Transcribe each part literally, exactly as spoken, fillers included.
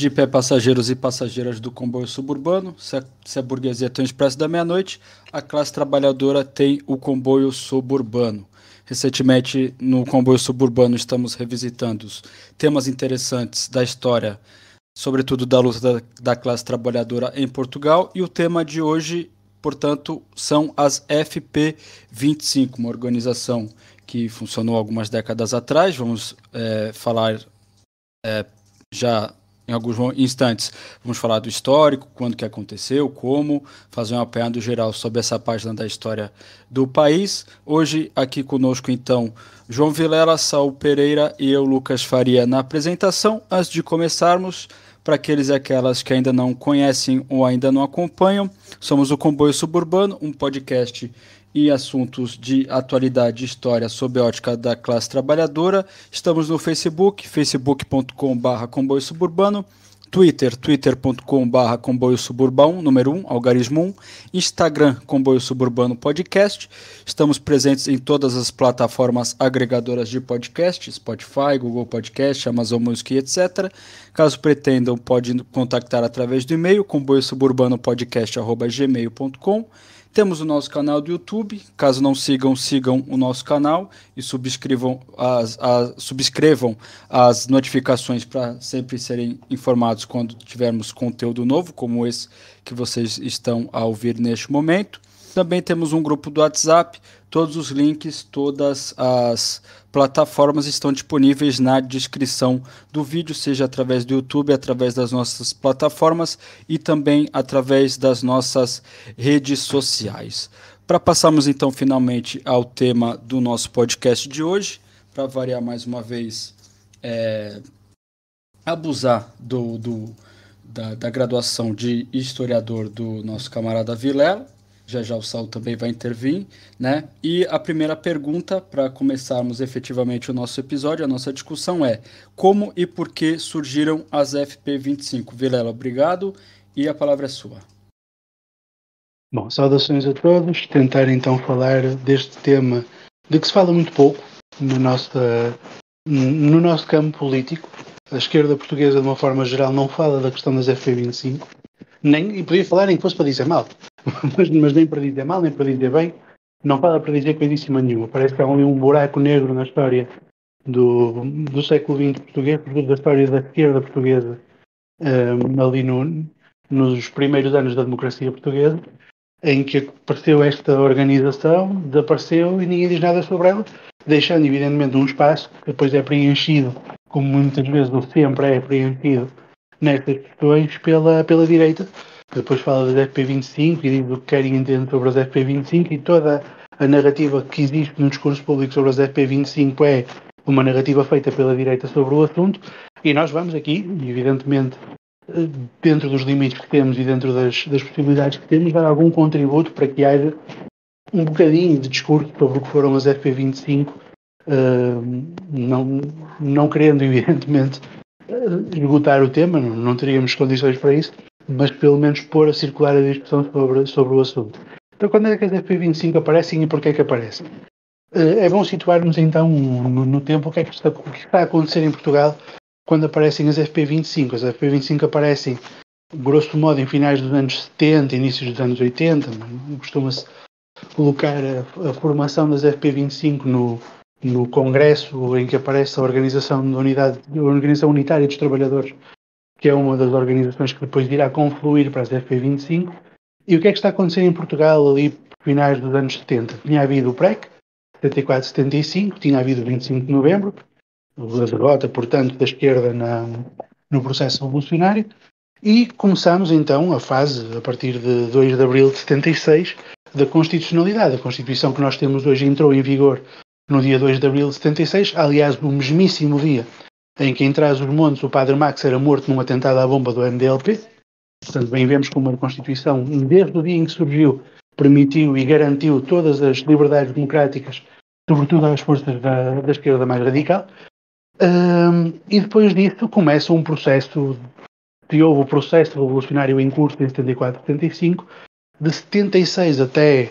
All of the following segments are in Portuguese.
De pé, passageiros e passageiras do comboio suburbano. Se a, se a burguesia tem o expresso da meia-noite, a classe trabalhadora tem o comboio suburbano. Recentemente, no comboio suburbano, estamos revisitando os temas interessantes da história, sobretudo da luta da, da classe trabalhadora em Portugal. E o tema de hoje, portanto, são as F P vinte e cinco, uma organização que funcionou algumas décadas atrás. Vamos é, falar é, já... Em alguns instantes, vamos falar do histórico, quando que aconteceu, como, fazer um apanhado geral sobre essa página da história do país. Hoje, aqui conosco, então, João Vilela, Saul Pereira e eu, Lucas Faria, na apresentação. Antes de começarmos, para aqueles e aquelas que ainda não conhecem ou ainda não acompanham, somos o Comboio Suburbano, um podcast e assuntos de atualidade e história sob a ótica da classe trabalhadora. Estamos no Facebook, facebook ponto com barra comboio suburbano, Twitter, twitter ponto com barra comboio suburbano, número um, algarismo um, Instagram, Comboio Suburbano Podcast. Estamos presentes em todas as plataformas agregadoras de podcast, Spotify, Google Podcast, Amazon Music, etcétera. Caso pretendam, pode contactar através do e-mail, comboio suburbano podcast arroba gmail ponto com. Temos o nosso canal do YouTube. Caso não sigam, sigam o nosso canal e subscrevam as, as, subscrevam as notificações para sempre serem informados quando tivermos conteúdo novo, como esse que vocês estão a ouvir neste momento. Também temos um grupo do WhatsApp. Todos os links, todas as plataformas estão disponíveis na descrição do vídeo, seja através do YouTube, através das nossas plataformas e também através das nossas redes sociais. Para passarmos então finalmente ao tema do nosso podcast de hoje, para variar mais uma vez, é, abusar do, do, da, da graduação de historiador do nosso camarada Vilela. Já já o Saulo também vai intervir, né? E a primeira pergunta, para começarmos efetivamente o nosso episódio, a nossa discussão é: como e por que surgiram as F P vinte e cinco? Vilela, obrigado, e a palavra é sua. Bom, saudações a todos. Tentar então falar deste tema de que se fala muito pouco no nosso, no nosso campo político. A esquerda portuguesa, de uma forma geral, não fala da questão das F P vinte e cinco, nem, e podia falar em que fosse para dizer mal. Mas, mas nem para dizer mal, nem para dizer bem, não fala para dizer coisíssima nenhuma. Parece que há ali um buraco negro na história do, do século vinte português, da história da esquerda portuguesa, um, ali no, nos primeiros anos da democracia portuguesa, em que apareceu esta organização, desapareceu e ninguém diz nada sobre ela, deixando evidentemente um espaço que depois é preenchido, como muitas vezes ou sempre é preenchido nestas questões, pela, pela direita. Depois fala das F P vinte e cinco e diz o que querem entender sobre as F P vinte e cinco, e toda a narrativa que existe no discurso público sobre as F P vinte e cinco é uma narrativa feita pela direita sobre o assunto, e nós vamos aqui, evidentemente, dentro dos limites que temos e dentro das, das possibilidades que temos, dar algum contributo para que haja um bocadinho de discurso sobre o que foram as F P vinte e cinco, uh, não, não querendo, evidentemente, esgotar o tema, não, não teríamos condições para isso, mas pelo menos pôr a circular a discussão sobre, sobre o assunto. Então, quando é que as F P vinte e cinco aparecem e porquê é que aparecem? É bom situarmos então no, no tempo o que é que está, o que está a acontecer em Portugal quando aparecem as F P vinte e cinco. As F P vinte e cinco aparecem, grosso modo, em finais dos anos setenta, inícios dos anos oitenta. Costuma-se colocar a, a formação das F P vinte e cinco no, no congresso em que aparece a Organização, da Unidade, a Organização Unitária dos Trabalhadores, que é uma das organizações que depois irá confluir para as F P vinte e cinco. E o que é que está acontecendo em Portugal ali finais dos anos setenta? Tinha havido o P R E C, setenta e quatro a setenta e cinco, tinha havido o vinte e cinco de novembro, a derrota, portanto, da esquerda na, no processo revolucionário, e começamos então a fase, a partir de dois de abril de setenta e seis, da constitucionalidade. A Constituição que nós temos hoje entrou em vigor no dia dois de abril de setenta e seis, aliás, no mesmíssimo dia em que em Trás-os-Montes o Padre Max era morto num atentado à bomba do M D L P. Portanto, bem vemos como a Constituição, desde o dia em que surgiu, permitiu e garantiu todas as liberdades democráticas, sobretudo às forças da, da esquerda mais radical. Um, e depois disso começa um processo, que houve o processo revolucionário em curso em setenta e quatro a setenta e cinco, de setenta e seis até,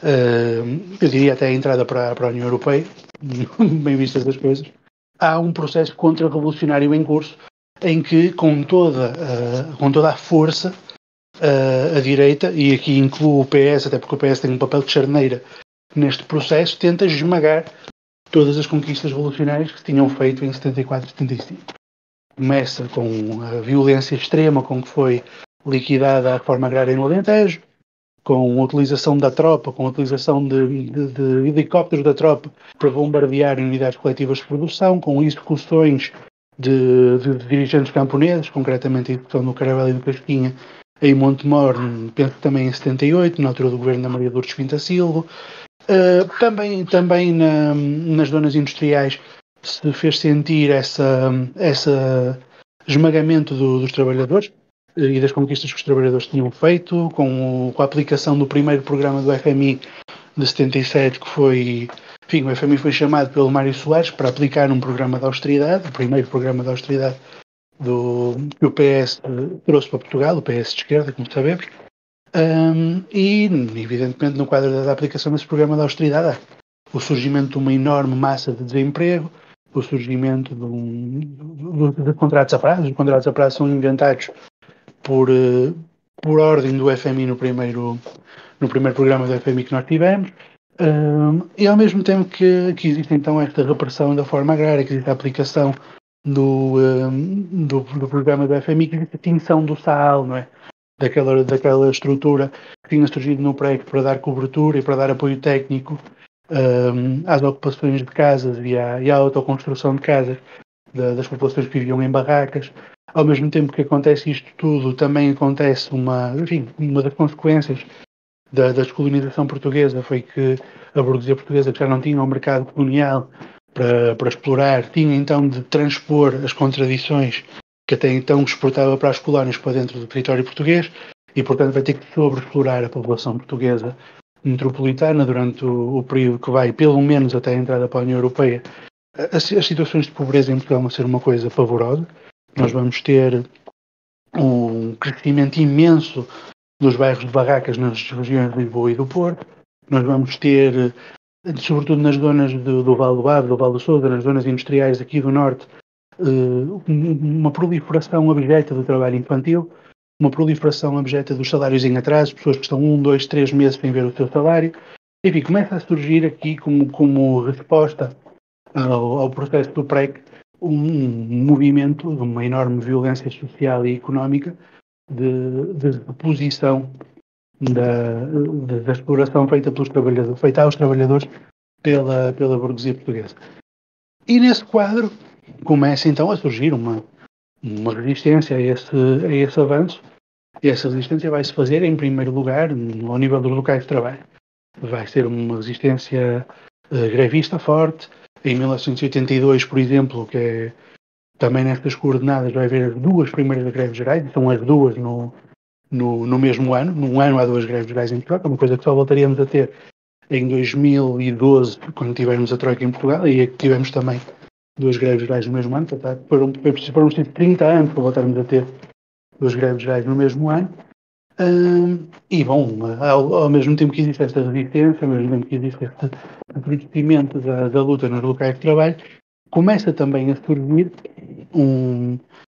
uh, eu diria até a entrada para, para a União Europeia, bem vistas as coisas. Há um processo contra-revolucionário em curso, em que com toda, uh, com toda a força uh, a direita, e aqui incluo o P S, até porque o P S tem um papel de charneira neste processo, tenta esmagar todas as conquistas revolucionárias que se tinham feito em setenta e quatro e setenta e cinco. Começa com a violência extrema com que foi liquidada a reforma agrária no Alentejo, com a utilização da tropa, com a utilização de, de, de helicópteros da tropa para bombardear unidades coletivas de produção, com execuções de, de, de dirigentes camponeses, concretamente a execução do Caravela e do Casquinha, em Montemor, penso que também em setenta e oito, na altura do governo da Maria de Lourdes Pinta Silva. Uh, também também na, nas zonas industriais se fez sentir essa, essa esmagamento do, dos trabalhadores e das conquistas que os trabalhadores tinham feito, com, o, com a aplicação do primeiro programa do F M I de setenta e sete, que foi, enfim, o F M I foi chamado pelo Mário Soares para aplicar um programa de austeridade, o primeiro programa de austeridade do, que o P S trouxe para Portugal, o P S de esquerda, como sabemos. Um, e, evidentemente, no quadro da aplicação desse programa de austeridade, há o surgimento de uma enorme massa de desemprego, o surgimento de, um, de, de contratos a prazo. Os contratos a prazo são inventados por, por ordem do F M I no primeiro, no primeiro programa do F M I que nós tivemos. Um, e, ao mesmo tempo que, que existe, então, esta repressão da forma agrária, que existe a aplicação do, um, do, do programa do F M I, que existe a extinção do Sal, não é? Daquela, daquela estrutura que tinha surgido no P R E C para dar cobertura e para dar apoio técnico um, às ocupações de casas e à, e à autoconstrução de casas da, das populações que viviam em barracas. Ao mesmo tempo que acontece isto tudo, também acontece uma, enfim, uma das consequências da, da descolonização portuguesa foi que a burguesia portuguesa, que já não tinha um mercado colonial para, para explorar, tinha então de transpor as contradições que até então exportava para as colónias para dentro do território português e, portanto, vai ter que sobreexplorar a população portuguesa metropolitana durante o, o período que vai, pelo menos até a entrada para a União Europeia. As, as situações de pobreza em Portugal vão ser uma coisa pavorosa. Nós vamos ter um crescimento imenso dos bairros de barracas nas regiões de Lisboa e do Porto. Nós vamos ter, sobretudo nas zonas do, do Vale do Ave, do Vale do Sousa, nas zonas industriais aqui do Norte, uma proliferação abjeta do trabalho infantil, uma proliferação abjeta dos salários em atraso, pessoas que estão um, dois, três meses sem ver o seu salário. Enfim, começa a surgir aqui como, como resposta ao, ao processo do P R E C um movimento de uma enorme violência social e económica de, de oposição da, de, da exploração feita pelos trabalhadores, feita aos trabalhadores pela, pela burguesia portuguesa. E nesse quadro começa então a surgir uma, uma resistência a esse, a esse avanço, e essa resistência vai se fazer em primeiro lugar ao nível dos locais de trabalho. Vai ser uma resistência uh, grevista forte. Em mil novecentos e oitenta e dois, por exemplo, que é também nestas coordenadas, vai haver as duas primeiras greves gerais, e são as duas no, no, no mesmo ano. Num ano há duas greves gerais em Portugal, que é uma coisa que só voltaríamos a ter em dois mil e doze, quando tivermos a Troika em Portugal, e é que tivemos também duas greves gerais no mesmo ano. Portanto, foram, foram trinta anos para voltarmos a ter duas greves gerais no mesmo ano. Um, e, bom, ao, ao mesmo tempo que existe esta resistência, ao mesmo tempo que existe este crescimento da, da luta nos locais de trabalho, começa também a surgir um,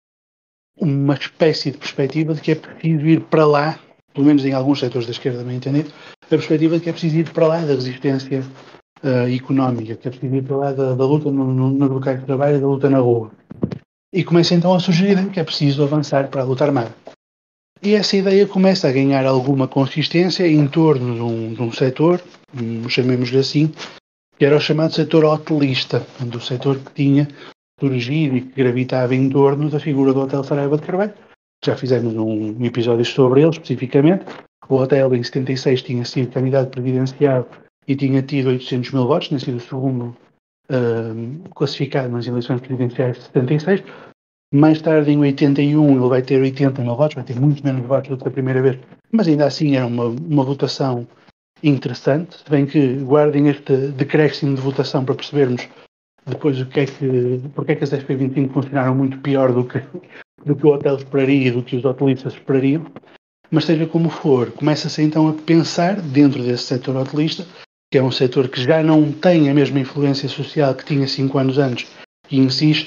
uma espécie de perspectiva de que é preciso ir para lá, pelo menos em alguns setores da esquerda, bem entendido, a perspectiva de que é preciso ir para lá da resistência uh, económica, que é preciso ir para lá da, da luta no, no, nos locais de trabalho, da luta na rua. E começa então a surgir que é preciso avançar para a luta armada. E essa ideia começa a ganhar alguma consistência em torno de um, de um setor, um, chamemos-lhe assim, que era o chamado setor hotelista, do setor que tinha surgido e que gravitava em torno da figura do Hotel Saraiva de Carvalho. Já fizemos um episódio sobre ele, especificamente. O hotel, em setenta e seis, tinha sido candidato presidencial e tinha tido oitocentos mil votos, tinha sido o segundo uh, classificado nas eleições presidenciais de setenta e seis. Mais tarde, em oitenta e um, ele vai ter oitenta mil votos, vai ter muito menos votos do que a primeira vez, mas ainda assim era uma, uma votação interessante, se bem que guardem este decréscimo de votação para percebermos depois o que é que, porque é que as S P vinte e cinco funcionaram muito pior do que, do que o hotel esperaria e do que os hotelistas esperariam. Mas seja como for, começa-se então a pensar dentro desse setor hotelista, que é um setor que já não tem a mesma influência social que tinha cinco anos antes, e insisto,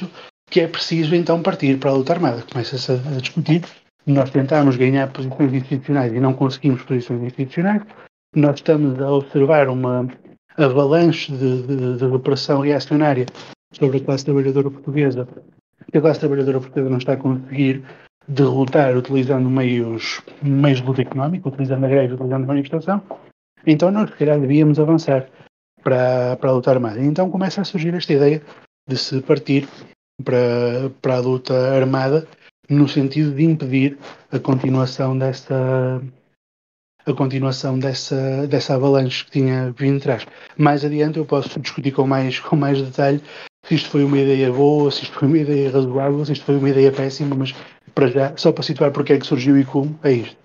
que é preciso então partir para a luta armada. Começa-se a, a discutir. Nós tentámos ganhar posições institucionais e não conseguimos posições institucionais. Nós estamos a observar uma avalanche de, de, de repressão reacionária sobre a classe trabalhadora portuguesa, que a classe trabalhadora portuguesa não está a conseguir derrotar utilizando meios, meios de luta económica, utilizando a greve, utilizando a manifestação. Então nós, se calhar, devíamos avançar para, para a luta armada. E então começa a surgir esta ideia de se partir para, para a luta armada, no sentido de impedir a continuação dessa a continuação dessa, dessa avalanche que tinha vindo atrás. Mais adiante eu posso discutir com mais, com mais detalhe se isto foi uma ideia boa, se isto foi uma ideia razoável, se isto foi uma ideia péssima, mas para já, só para situar porque é que surgiu e como, é isto.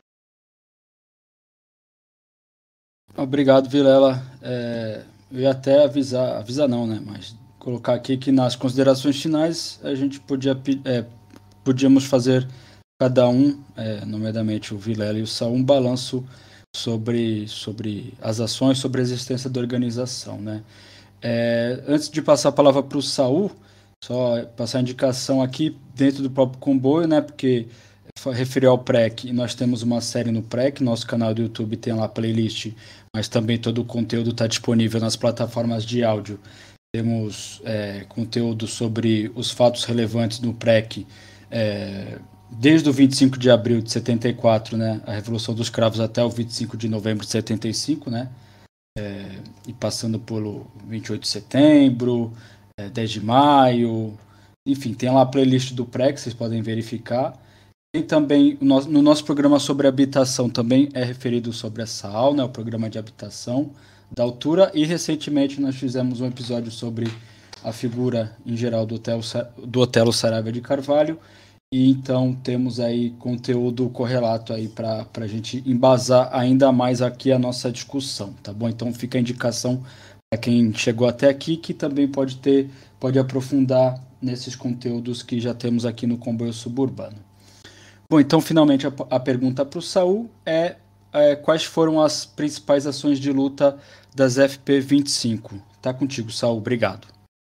Obrigado, Vilela. É, eu ia até avisar, avisar não, né? Mas colocar aqui que nas considerações finais a gente podia, é, podíamos fazer cada um, é, nomeadamente o Vilela e o Saul, um balanço sobre, sobre as ações, sobre a existência da organização, né? É, antes de passar a palavra para o Saul, só passar a indicação aqui dentro do próprio comboio, né? Porque referir ao P R E C, e nós temos uma série no P R E C, nosso canal do YouTube tem lá a playlist, mas também todo o conteúdo está disponível nas plataformas de áudio. Temos é, conteúdo sobre os fatos relevantes no P R E C, é, desde o vinte e cinco de abril de setenta e quatro, né, a Revolução dos Cravos, até o vinte e cinco de novembro de setenta e cinco, né, é, e passando pelo vinte e oito de setembro, é, dez de maio, enfim, tem lá a playlist do P R E C, vocês podem verificar. Tem também, no nosso programa sobre habitação, também é referido sobre essa aula, né, o programa de habitação da altura, e recentemente nós fizemos um episódio sobre a figura em geral do Otelo, do Otelo Saraiva de Carvalho, e então temos aí conteúdo correlato aí para a gente embasar ainda mais aqui a nossa discussão, tá bom? Então fica a indicação para quem chegou até aqui, que também pode ter, pode aprofundar nesses conteúdos que já temos aqui no Comboio Suburbano. Bom, então finalmente a, a pergunta para o Saul é, é quais foram as principais ações de luta das F P vinte e cinco? Tá contigo, Saul, obrigado.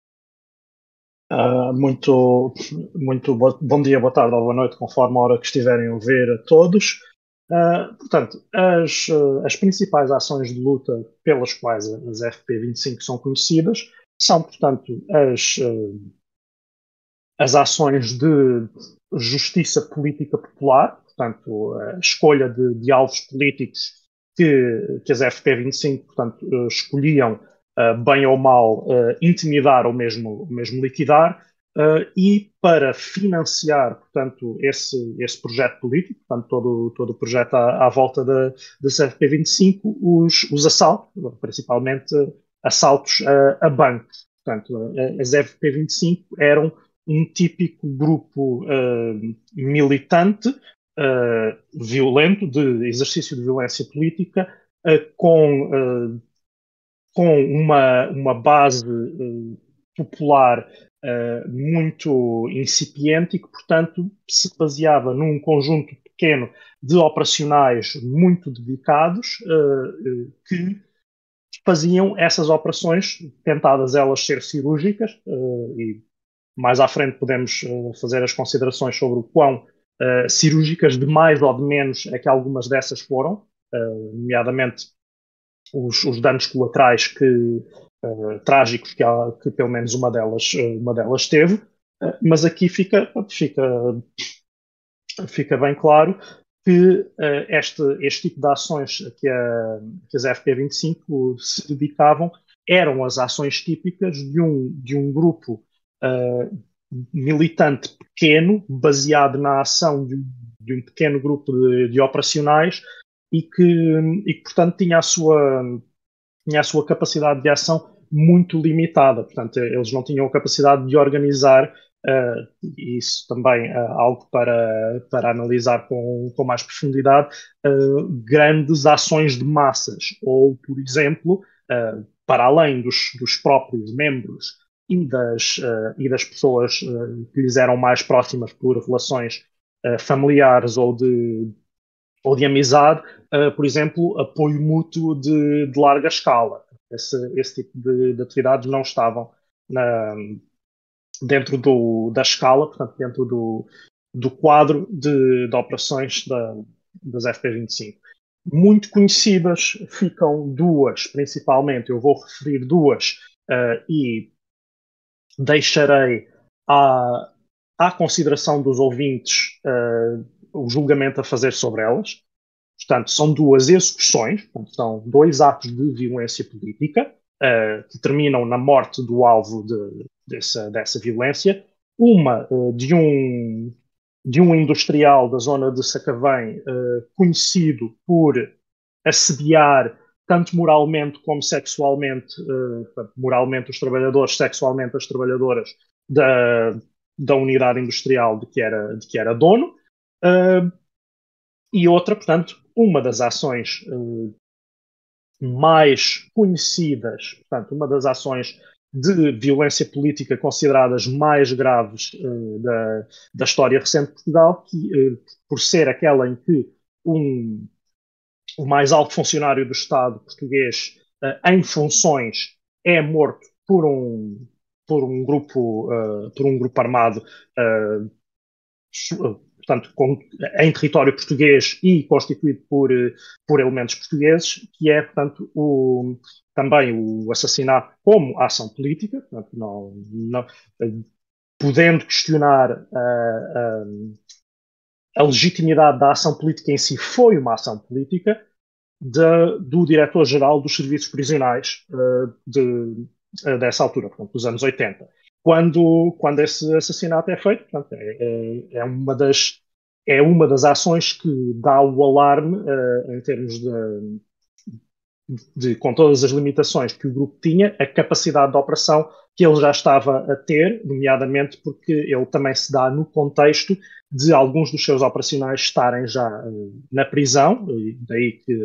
Uh, muito, muito bo- bom dia, boa tarde ou boa noite, conforme a hora que estiverem a ver a todos. Uh, portanto, as, uh, as principais ações de luta pelas quais as F P vinte e cinco são conhecidas são, portanto, as, uh, as ações de justiça política popular, portanto, a escolha de, de alvos políticos que, que as F P vinte e cinco, portanto, uh, escolhiam, uh, bem ou mal, uh, intimidar ou mesmo, mesmo liquidar, uh, e para financiar, portanto, esse, esse projeto político, portanto, todo, todo o projeto à, à volta da, das F P vinte e cinco, os, os assaltos, principalmente assaltos a, a bancos. Portanto, as F P vinte e cinco eram um típico grupo uh, militante, uh, violento, de exercício de violência política, uh, com, uh, com uma, uma base uh, popular uh, muito incipiente e que, portanto, se baseava num conjunto pequeno de operacionais muito dedicados uh, uh, que faziam essas operações, tentadas elas ser cirúrgicas, uh, e mais à frente podemos uh, fazer as considerações sobre o quão uh, cirúrgicas, de mais ou de menos, é que algumas dessas foram, uh, nomeadamente os, os danos colaterais que, uh, trágicos que, há, que pelo menos uma delas, uh, uma delas teve. Uh, mas aqui fica, fica, fica bem claro que uh, este, este tipo de ações que, a, que as F P vinte e cinco se dedicavam eram as ações típicas de um, de um grupo Uh, militante pequeno, baseado na ação de, de um pequeno grupo de, de operacionais e que, e que, portanto, tinha a, sua, tinha a sua capacidade de ação muito limitada. Portanto, eles não tinham a capacidade de organizar, uh, isso também é uh, algo para, para analisar com, com mais profundidade, uh, grandes ações de massas, ou, por exemplo, uh, para além dos, dos próprios membros E das, uh, e das pessoas uh, que lhes eram mais próximas por relações uh, familiares ou de, ou de amizade, uh, por exemplo, apoio mútuo de, de larga escala. Esse, esse tipo de, de atividades não estavam na, dentro do, da escala, portanto, dentro do, do quadro de, de operações da, das F P vinte e cinco. Muito conhecidas ficam duas, principalmente, eu vou referir duas uh, e deixarei à, à consideração dos ouvintes uh, o julgamento a fazer sobre elas. Portanto, são duas execuções, portanto, são dois atos de violência política uh, que terminam na morte do alvo de, dessa, dessa violência. Uma uh, de, um, de um industrial da zona de Sacavém, uh, conhecido por assediar tanto moralmente como sexualmente, uh, moralmente os trabalhadores, sexualmente as trabalhadoras da, da unidade industrial de que era, de que era dono. Uh, e outra, portanto, uma das ações uh, mais conhecidas, portanto, uma das ações de violência política consideradas mais graves uh, da, da história recente de Portugal, que, uh, por ser aquela em que um, o mais alto funcionário do Estado português uh, em funções é morto por um, por um, grupo, uh, por um grupo armado uh, portanto, com, em território português e constituído por, por elementos portugueses, que é, portanto, o, também o assassinato como ação política, portanto, não, não, podendo questionar a, a, a legitimidade da ação política em si, foi uma ação política de, do diretor-geral dos serviços prisionais uh, de, uh, dessa altura, portanto, dos anos oitenta. Quando, quando esse assassinato é feito, portanto, é, é, uma das, é uma das ações que dá o alarme uh, em termos de, de, com todas as limitações que o grupo tinha, a capacidade de operação que ele já estava a ter, nomeadamente porque ele também se dá no contexto de alguns dos seus operacionais estarem já uh, na prisão, e daí que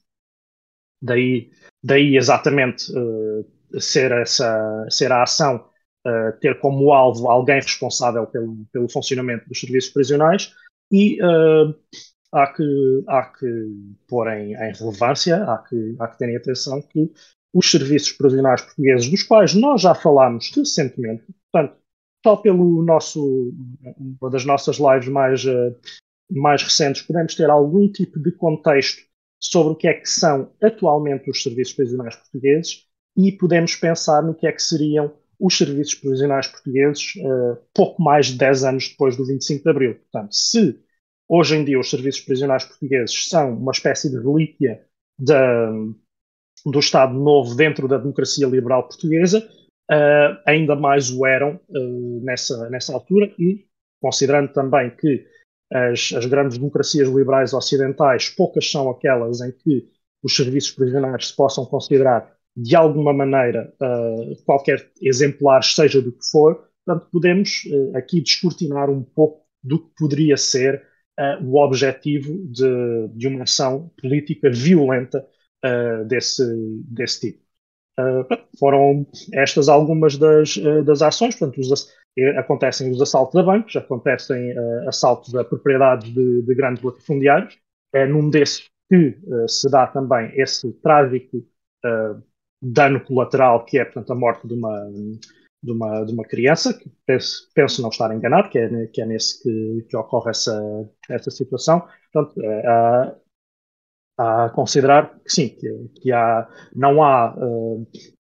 daí, daí exatamente uh, ser, essa, ser a ação Uh, ter como alvo alguém responsável pelo, pelo funcionamento dos serviços prisionais e uh, há, que, há que pôr em, em relevância, há que, há que ter em atenção que os serviços prisionais portugueses, dos quais nós já falámos recentemente, portanto, só pelo nosso, uma das nossas lives mais, uh, mais recentes, podemos ter algum tipo de contexto sobre o que é que são atualmente os serviços prisionais portugueses e podemos pensar no que é que seriam os serviços prisionais portugueses uh, pouco mais de dez anos depois do vinte e cinco de Abril. Portanto, se hoje em dia os serviços prisionais portugueses são uma espécie de relíquia da, do Estado Novo dentro da democracia liberal portuguesa, uh, ainda mais o eram uh, nessa, nessa altura e, considerando também que as, as grandes democracias liberais ocidentais, poucas são aquelas em que os serviços prisionais se possam considerar de alguma maneira, uh, qualquer exemplar, seja do que for, portanto, podemos uh, aqui descortinar um pouco do que poderia ser uh, o objetivo de, de uma ação política violenta uh, desse, desse tipo. Uh, foram estas algumas das, uh, das ações, portanto, os, acontecem os assaltos a bancos, acontecem uh, assaltos a propriedades de, de grandes latifundiários, é num desses que uh, se dá também esse trágico uh, dano colateral, que é, portanto, a morte de uma, de uma, de uma criança, que penso, penso não estar enganado, que é, que é nesse que, que ocorre essa, essa situação. Portanto, há, há a considerar que sim, que, que há, não há uh,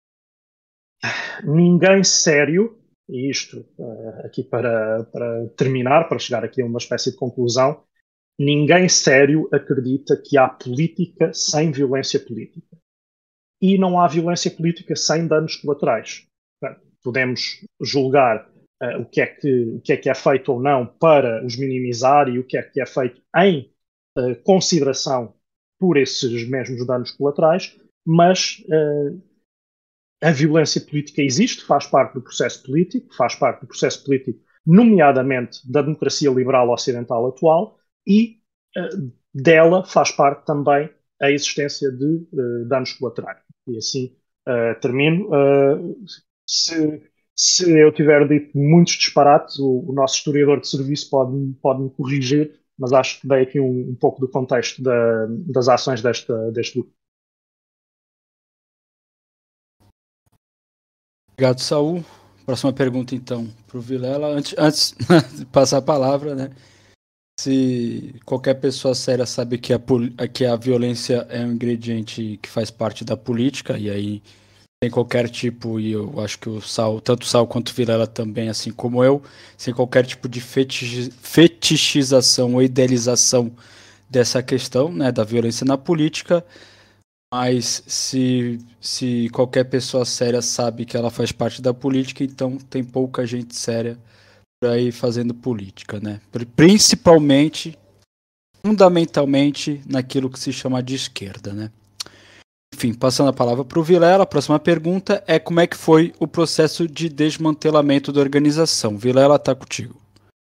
ninguém sério, e isto uh, aqui para, para terminar, para chegar aqui a uma espécie de conclusão, ninguém sério acredita que há política sem violência política. E não há violência política sem danos colaterais. Podemos julgar uh, o, que é que, o que é que é feito ou não para os minimizar e o que é que é feito em uh, consideração por esses mesmos danos colaterais, mas uh, a violência política existe, faz parte do processo político, faz parte do processo político, nomeadamente da democracia liberal ocidental atual, e uh, dela faz parte também a existência de uh, danos colaterais. E assim uh, termino. Uh, se, se eu tiver dito muitos disparates, o, o nosso historiador de serviço pode, pode me corrigir, mas acho que dei aqui um, um pouco do contexto da, das ações desta, deste grupo. Obrigado, Saul. Próxima pergunta, então, para o Vilela. Antes, antes de passar a palavra, né? Se qualquer pessoa séria sabe que a, que a violência é um ingrediente que faz parte da política, e aí sem qualquer tipo, e eu acho que o Sal, tanto o Sal quanto o Vilela também, assim como eu, sem qualquer tipo de fetichi, fetichização ou idealização dessa questão, né, da violência na política, mas se, se qualquer pessoa séria sabe que ela faz parte da política, então tem pouca gente séria por aí fazendo política, né? Principalmente, fundamentalmente, naquilo que se chama de esquerda, né? Enfim, passando a palavra para o Vilela, a próxima pergunta é como é que foi o processo de desmantelamento da organização. Vilela, está contigo.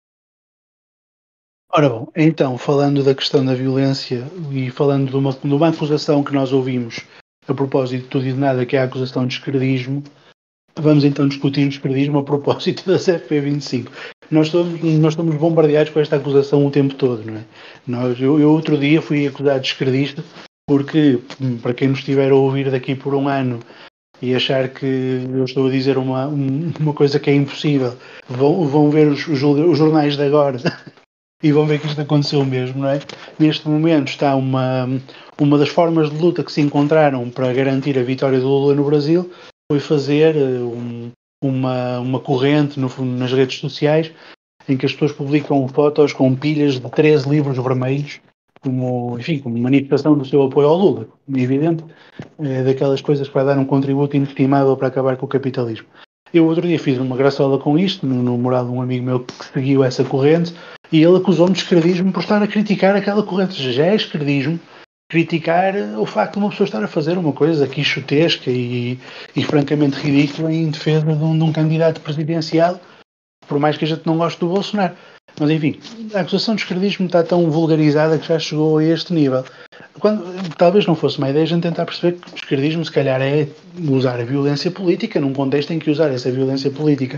Ora bom, então, falando da questão da violência e falando de uma, de uma acusação que nós ouvimos a propósito de tudo e de nada, que é a acusação de esquerdismo, vamos então discutir o esquerdismo a propósito da F P vinte e cinco. Nós somos, nós somos bombardeados com esta acusação o tempo todo, não é? Nós, eu, eu outro dia fui acusado de esquerdista porque, para quem nos estiver a ouvir daqui por um ano e achar que eu estou a dizer uma, uma coisa que é impossível, vão, vão ver os, os jornais de agora e vão ver que isto aconteceu mesmo, não é? Neste momento está uma, uma das formas de luta que se encontraram para garantir a vitória do Lula no Brasil foi fazer um, uma, uma corrente no, nas redes sociais em que as pessoas publicam fotos com pilhas de treze livros vermelhos como, enfim, como manifestação do seu apoio ao Lula, como é evidente, é daquelas coisas que vai dar um contributo inestimável para acabar com o capitalismo. Eu outro dia fiz uma graçola com isto, no, no moral de um amigo meu que seguiu essa corrente, e ele acusou-me de esquerdismo por estar a criticar aquela corrente. Já é esquerdismo criticar o facto de uma pessoa estar a fazer uma coisa quixotesca e, e francamente ridícula em defesa de um, de um candidato presidencial, por mais que a gente não goste do Bolsonaro. Mas enfim, a acusação de esquerdismo está tão vulgarizada que já chegou a este nível. Quando, talvez não fosse uma ideia a gente tentar perceber que o esquerdismo se calhar é usar a violência política num contexto em que usar essa violência política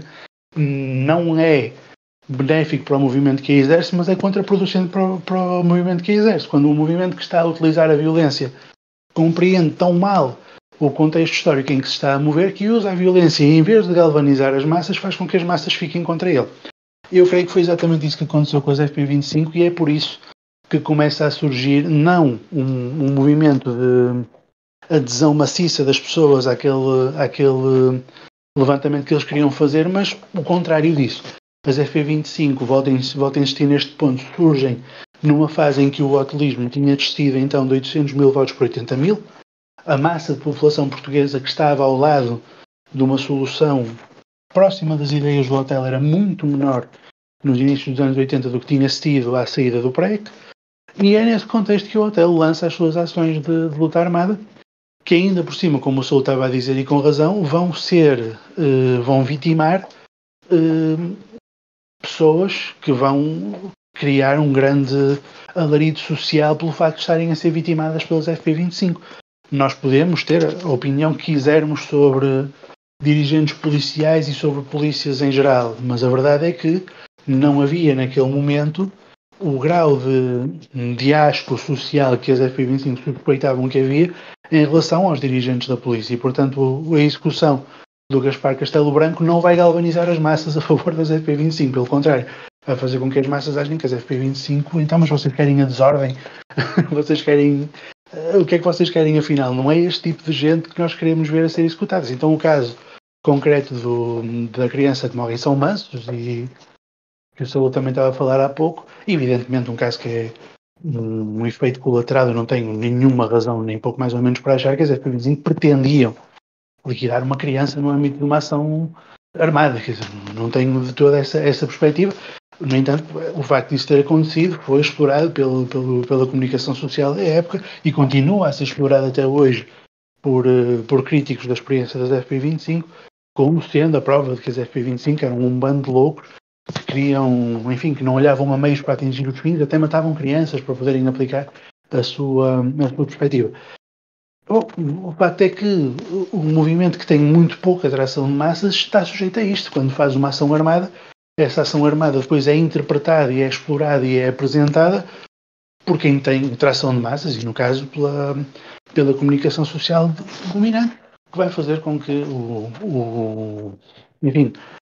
não é benéfico para o movimento que a exerce, mas é contraproducente para o, para o movimento que a exerce. Quando o movimento que está a utilizar a violência compreende tão mal o contexto histórico em que se está a mover, que usa a violência e, em vez de galvanizar as massas, faz com que as massas fiquem contra ele. Eu creio que foi exatamente isso que aconteceu com as F P vinte e cinco e é por isso que começa a surgir não um, um movimento de adesão maciça das pessoas àquele, àquele levantamento que eles queriam fazer, mas o contrário disso. As F P vinte e cinco, voltem, voltem a insistir neste ponto, surgem numa fase em que o hotelismo tinha descido então de oitocentos mil votos para oitenta mil. A massa de população portuguesa que estava ao lado de uma solução próxima das ideias do hotel era muito menor nos inícios dos anos oitenta do que tinha sido à saída do P R E C. E é nesse contexto que o hotel lança as suas ações de, de luta armada, que ainda por cima, como o Saúl estava a dizer e com razão, vão ser, uh, vão vitimar uh, pessoas que vão criar um grande alarido social pelo facto de estarem a ser vitimadas pelas F P vinte e cinco. Nós podemos ter a opinião que quisermos sobre dirigentes policiais e sobre polícias em geral, mas a verdade é que não havia naquele momento o grau de, de asco social que as F P vinte e cinco suspeitavam que havia em relação aos dirigentes da polícia e, portanto, a execução do Gaspar Castelo Branco não vai galvanizar as massas a favor das F P vinte e cinco, pelo contrário, vai fazer com que as massas achem que as F P vinte e cinco, então, mas vocês querem a desordem? Vocês querem... O que é que vocês querem afinal? Não é este tipo de gente que nós queremos ver a ser executadas. Então o caso concreto do, da criança que morre em São Mansos e que o Saúl também estava a falar há pouco, evidentemente um caso que é um, um efeito colateral, eu não tenho nenhuma razão, nem pouco mais ou menos para achar que as F P vinte e cinco pretendiam liquidar uma criança no âmbito de uma ação armada. Quer dizer, não tenho de toda essa, essa perspectiva. No entanto, o facto disso ter acontecido foi explorado pelo, pelo, pela comunicação social da época e continua a ser explorado até hoje por, por críticos da experiência das F P vinte e cinco, como sendo a prova de que as F P vinte e cinco eram um bando de loucos que queriam, enfim, que não olhavam a meios para atingir os fins, até matavam crianças para poderem aplicar a sua, a sua perspectiva. Bom, o facto é que o movimento que tem muito pouca atração de massas está sujeito a isto. Quando faz uma ação armada, essa ação armada depois é interpretada e é explorada e é apresentada por quem tem tração de massas e, no caso, pela, pela comunicação social dominante, que vai fazer com que o, o, enfim,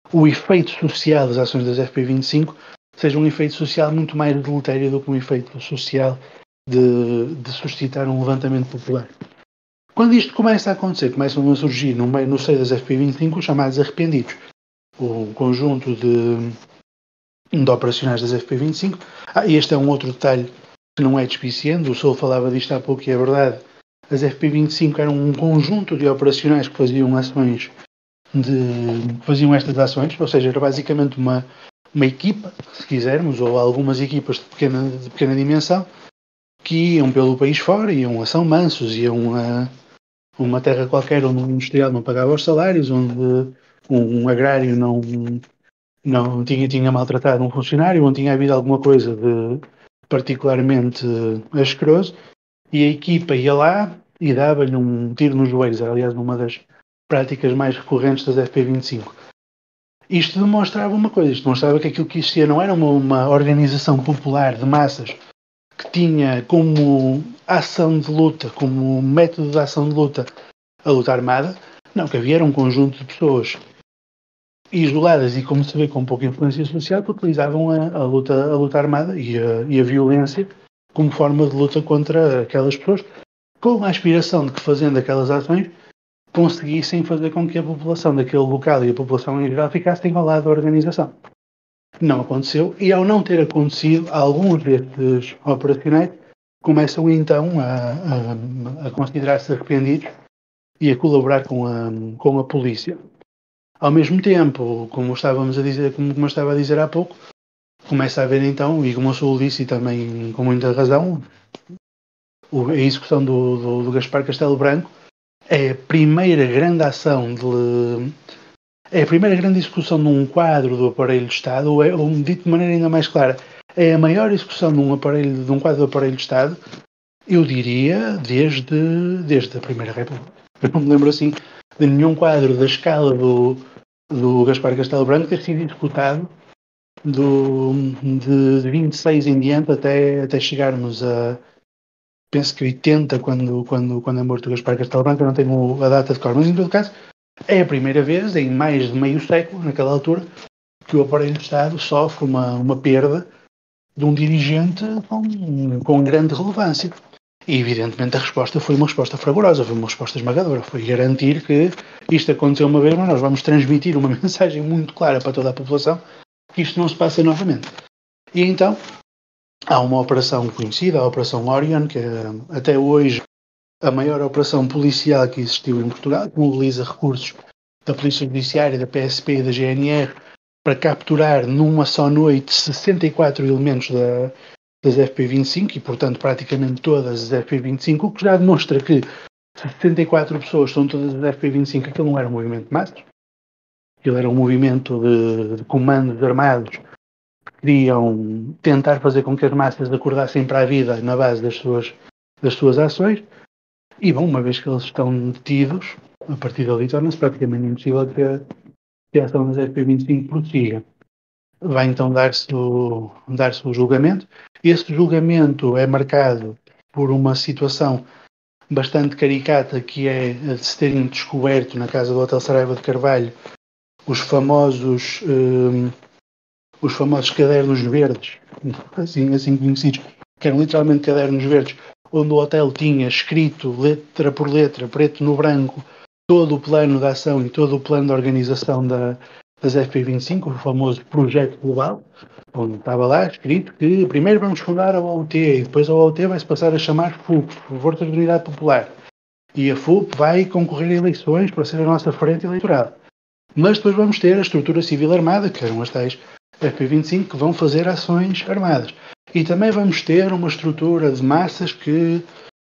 o efeito social das ações das F P vinte e cinco seja um efeito social muito mais deletério do que um efeito social de, de suscitar um levantamento popular. Quando isto começa a acontecer, começam a surgir no, meio, no seio das F P vinte e cinco os chamados arrependidos, o conjunto de, de operacionais das F P vinte e cinco. Ah, e este é um outro detalhe que não é despiciente, o Sol falava disto há pouco e é verdade. As F P vinte e cinco eram um conjunto de operacionais que faziam ações de, faziam estas ações, ou seja, era basicamente uma, uma equipa, se quisermos, ou algumas equipas de pequena, de pequena dimensão, que iam pelo país fora, iam a São Mansos, iam a uma terra qualquer onde um industrial não pagava os salários, onde um, um agrário não, não tinha, tinha maltratado um funcionário, onde tinha havido alguma coisa de particularmente asqueroso, e a equipa ia lá e dava-lhe um tiro nos joelhos, aliás, uma das práticas mais recorrentes das F P vinte e cinco. Isto demonstrava uma coisa, isto demonstrava que aquilo que existia não era uma, uma organização popular de massas que tinha como ação de luta, como método de ação de luta, a luta armada. Não, que havia um conjunto de pessoas isoladas e, como se vê, com pouca influência social, que utilizavam a, a, luta, a luta armada e a, e a violência como forma de luta contra aquelas pessoas, com a aspiração de que, fazendo aquelas ações, conseguissem fazer com que a população daquele local e a população em geral ficassem ao lado da organização. Não aconteceu, e ao não ter acontecido, alguns destes operacionais começam então a, a, a considerar-se arrependidos e a colaborar com a, com a polícia. Ao mesmo tempo, como estávamos a dizer, como eu estava a dizer há pouco, começa a haver então, e como o Sul disse, e também com muita razão, a execução do, do, do Gaspar Castelo Branco é a primeira grande ação de... É a primeira grande execução num quadro do aparelho de Estado, ou, é, ou dito de maneira ainda mais clara, é a maior execução num, aparelho, de um quadro do aparelho de Estado, eu diria, desde, desde a Primeira República. Eu não me lembro assim de nenhum quadro da escala do, do Gaspar Castelo Branco ter sido executado do, de vinte e seis em diante até, até chegarmos a, penso que oitenta, quando, quando, quando é morto o Gaspar Castelo Branco. Eu não tenho a data de cor, mas em todo caso é a primeira vez em mais de meio século, naquela altura, que o aparelho de Estado sofre uma, uma perda de um dirigente com, com grande relevância. E, evidentemente, a resposta foi uma resposta fragorosa, foi uma resposta esmagadora. Foi garantir que isto aconteceu uma vez, mas nós vamos transmitir uma mensagem muito clara para toda a população que isto não se passa novamente. E então, há uma operação conhecida, a Operação Orion, que é, até hoje, a maior operação policial que existiu em Portugal, que mobiliza recursos da Polícia Judiciária, da P S P e da G N R para capturar numa só noite sessenta e quatro elementos da, das F P vinte e cinco e, portanto, praticamente todas as F P vinte e cinco, o que já demonstra que sessenta e quatro pessoas são todas as F P vinte e cinco, aquilo não era um movimento de massas, aquilo era um movimento de, de comandos armados que queriam tentar fazer com que as massas acordassem para a vida na base das suas, das suas ações. E, bom, uma vez que eles estão detidos, a partir dali torna-se praticamente impossível que a, que a ação das F P vinte e cinco prossiga. Vai então dar-se o, dar-se o julgamento. Esse julgamento é marcado por uma situação bastante caricata, que é a de se terem descoberto na casa do Hotel Saraiva de Carvalho os famosos, um, os famosos cadernos verdes, assim, assim conhecidos, que eram literalmente cadernos verdes, onde o hotel tinha escrito letra por letra, preto no branco, todo o plano de ação e todo o plano de organização da, das F P vinte e cinco, o famoso projeto global, onde estava lá escrito que primeiro vamos fundar a O U T e depois a O U T vai-se passar a chamar F U P, Força de Unidade Popular. E a F U P vai concorrer a eleições para ser a nossa frente eleitoral. Mas depois vamos ter a estrutura civil armada, que eram as tais F P vinte e cinco, que vão fazer ações armadas. E também vamos ter uma estrutura de massas que,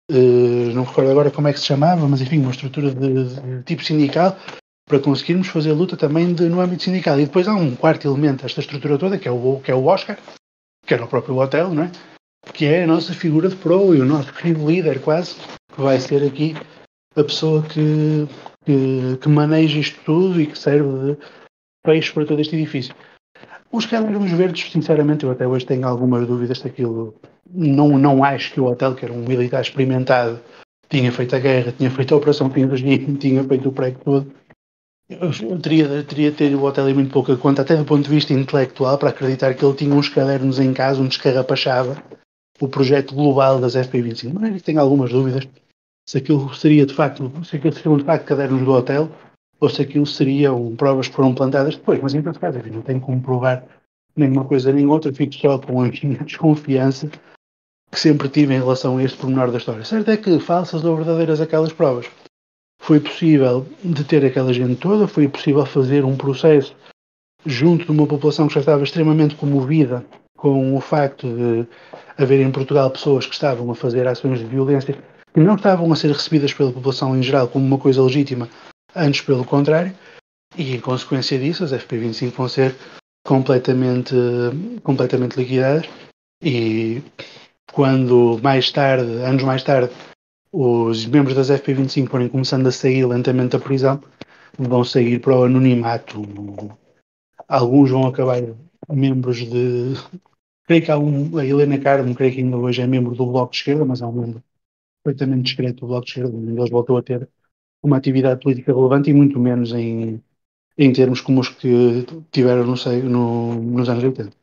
eh, não recordo agora como é que se chamava, mas enfim, uma estrutura de, de tipo sindical, para conseguirmos fazer luta também de, no âmbito sindical. E depois há um quarto elemento desta estrutura toda, que é o, que é o Oscar, que era o próprio hotel, não é? Que é a nossa figura de pro e o nosso querido líder, quase, que vai ser aqui a pessoa que, que, que maneja isto tudo e que serve de peixe para todo este edifício. Os cadernos verdes, sinceramente, eu até hoje tenho algumas dúvidas daquilo. Não, não acho que o hotel, que era um militar experimentado, tinha feito a guerra, tinha feito a Operação Fim do Regime, tinha feito o prego todo. Eu teria, teria de ter o Botelho muito pouca conta, até do ponto de vista intelectual, para acreditar que ele tinha uns cadernos em casa onde escarrapachava o projeto global das F P vinte e cinco. Mas é tenho algumas dúvidas se aquilo seria de facto, se aquilo seriam de facto cadernos do hotel ou se aquilo seriam provas que foram plantadas depois. Mas em todo caso, enfim, não tenho como provar nem uma coisa nem outra, fico só com a minha desconfiança que sempre tive em relação a este pormenor da história. Certo é que, falsas ou verdadeiras aquelas provas, foi possível deter aquela gente toda, foi possível fazer um processo junto de uma população que já estava extremamente comovida com o facto de haver em Portugal pessoas que estavam a fazer ações de violência que não estavam a ser recebidas pela população em geral como uma coisa legítima, antes pelo contrário, e em consequência disso as F P vinte e cinco vão ser completamente, completamente liquidadas e quando mais tarde, anos mais tarde, os membros das F P vinte e cinco forem começando a sair lentamente da prisão, vão sair para o anonimato. Alguns vão acabar membros de. Creio que há um. A Helena Carmo, creio que ainda hoje é membro do Bloco de Esquerda, mas é um membro perfeitamente discreto do Bloco de Esquerda. Eles voltou a ter uma atividade política relevante e muito menos em, em termos como os que tiveram no, no, nos anos oitenta.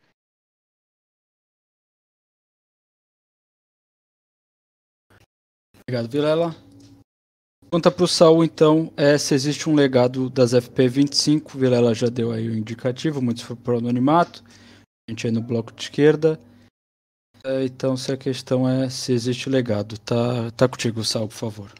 Obrigado, Vilela. Conta para o Saul, então, é, se existe um legado das F P vinte e cinco. Vilela já deu aí o indicativo, muitos foram para o anonimato, a gente aí no bloco de esquerda. É, então, se a questão é se existe legado, tá, tá contigo, Saul, por favor.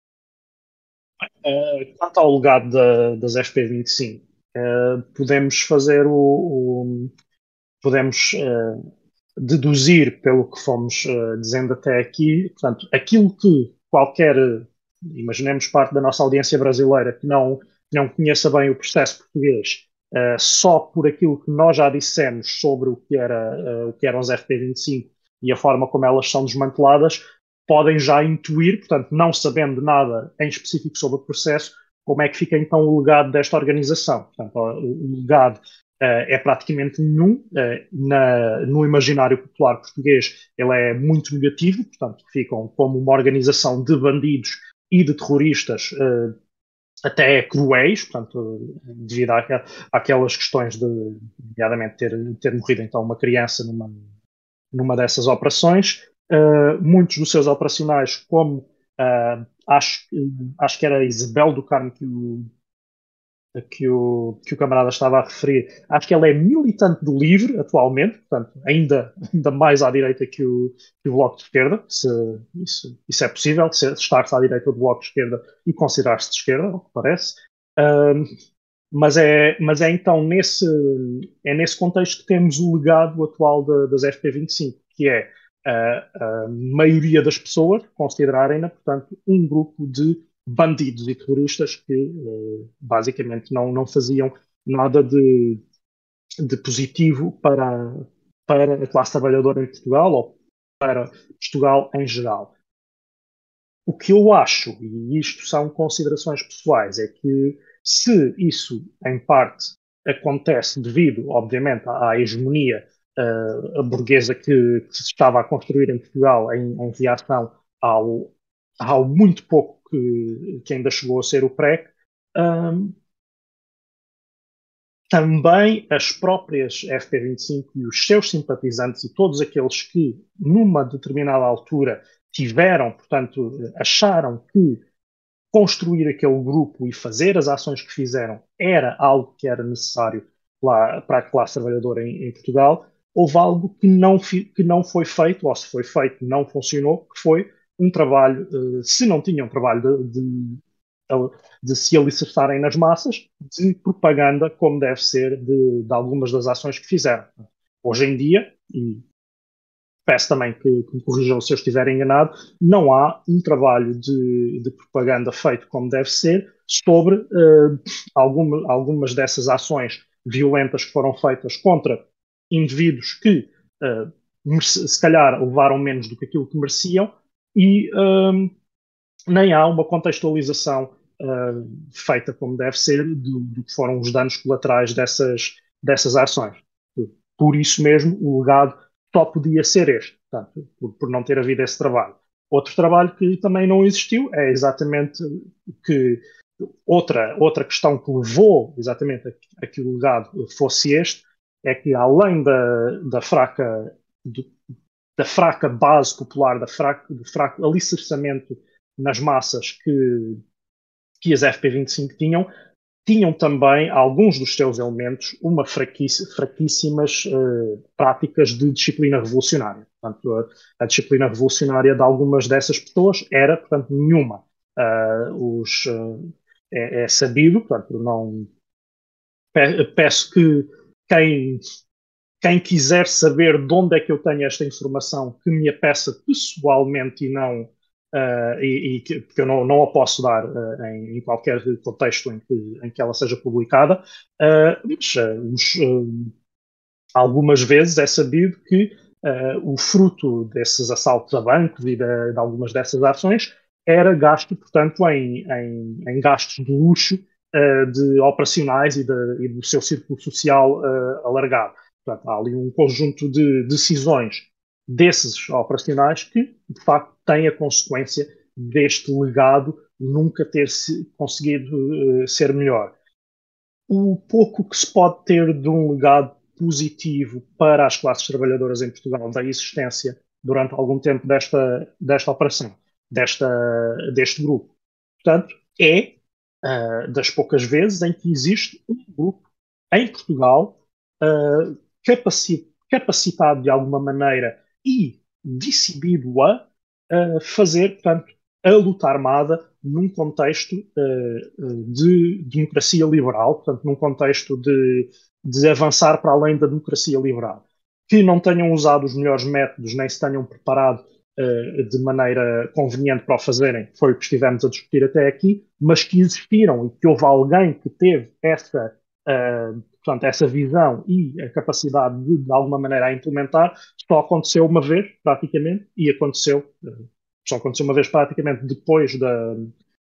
Uh, quanto ao legado da, das F P vinte e cinco, uh, podemos fazer o, o podemos uh, deduzir pelo que fomos uh, dizendo até aqui, portanto, aquilo que qualquer, imaginemos parte da nossa audiência brasileira que não, que não conheça bem o processo português, uh, só por aquilo que nós já dissemos sobre o que, era, uh, o que eram as F P vinte e cinco e a forma como elas são desmanteladas, podem já intuir, portanto, não sabendo nada em específico sobre o processo, como é que fica então o legado desta organização. Portanto, o legado uh, é praticamente nenhum. Uh, na, no imaginário popular português, ele é muito negativo, portanto, ficam como uma organização de bandidos e de terroristas uh, até cruéis, portanto, devido à, àquelas questões de, nomeadamente, ter, ter morrido então uma criança numa, numa dessas operações. Uh, muitos dos seus operacionais, como uh, acho, acho que era Isabel do Carmo que o, que, o, que o camarada estava a referir, acho que ela é militante do LIVRE atualmente, portanto, ainda, ainda mais à direita que o, que o Bloco de Esquerda, se isso, isso é possível, estar-se à direita do Bloco de Esquerda e considerar-se de esquerda, ao que parece. Uh, mas é, mas é então nesse, é nesse contexto que temos o legado atual de, das F P vinte e cinco, que é a, a maioria das pessoas considerarem-na, portanto, um grupo de bandidos e terroristas que eh, basicamente não, não faziam nada de, de positivo para, para a classe trabalhadora em Portugal ou para Portugal em geral. O que eu acho, e isto são considerações pessoais, é que se isso, em parte, acontece devido, obviamente, à, à hegemonia uh, burguesa que, que, se estava a construir em Portugal em, em reação ao, ao muito pouco que, que, ainda chegou a ser o P R E C, um, também as próprias F P vinte e cinco e os seus simpatizantes e todos aqueles que, numa determinada altura, tiveram, portanto, acharam que construir aquele grupo e fazer as ações que fizeram era algo que era necessário lá, para a classe trabalhadora em, em Portugal, houve algo que não, que não foi feito, ou se foi feito, não funcionou, que foi um trabalho, uh, se não tinha um trabalho de, de, de se alicerçarem nas massas, de propaganda, como deve ser, de, de algumas das ações que fizeram. Hoje em dia, e peço também que, que me corrijam se eu estiver enganado, não há um trabalho de, de propaganda feito como deve ser sobre uh, alguma, algumas dessas ações violentas que foram feitas contra indivíduos que uh, se calhar levaram menos do que aquilo que mereciam e um, nem há uma contextualização uh, feita como deve ser do, do que foram os danos colaterais dessas, dessas ações. Por isso mesmo, o legado só podia ser este, portanto, por, por não ter havido esse trabalho. Outro trabalho que também não existiu é exatamente o que outra, outra questão que levou exatamente a, a que o legado fosse este é que, além da, da fraca do, da fraca base popular, da fraca, do fraco alicerçamento nas massas que, que as F P vinte e cinco tinham, tinham também, alguns dos seus elementos, uma fraquíssimas uh, práticas de disciplina revolucionária. Portanto, a, a disciplina revolucionária de algumas dessas pessoas era, portanto, nenhuma. Uh, os, uh, é, é sabido, portanto, não pe peço que quem, quem quiser saber de onde é que eu tenho esta informação, que me a peça pessoalmente e não Uh, e, e que, porque eu não, não a posso dar uh, em, em qualquer contexto em que, em que ela seja publicada, uh, mas uh, os, uh, algumas vezes é sabido que uh, o fruto desses assaltos a bancos e de, de algumas dessas ações era gasto, portanto, em, em, em gastos de luxo uh, de operacionais e, de, e do seu círculo social uh, alargado. Portanto, há ali um conjunto de decisões desses operacionais que, de facto, têm a consequência deste legado nunca ter -se conseguido uh, ser melhor. O pouco que se pode ter de um legado positivo para as classes trabalhadoras em Portugal da existência durante algum tempo desta, desta operação, desta, deste grupo. Portanto, é uh, das poucas vezes em que existe um grupo em Portugal uh, capaci capacitado de alguma maneira e decidido a, a fazer, portanto, a luta armada num contexto uh, de democracia liberal, portanto, num contexto de, de avançar para além da democracia liberal. Que não tenham usado os melhores métodos, nem se tenham preparado uh, de maneira conveniente para o fazerem, foi o que estivemos a discutir até aqui, mas que existiram e que houve alguém que teve essa uh, portanto, essa visão e a capacidade de, de alguma maneira, a implementar, só aconteceu uma vez, praticamente, e aconteceu, só aconteceu uma vez, praticamente, depois da,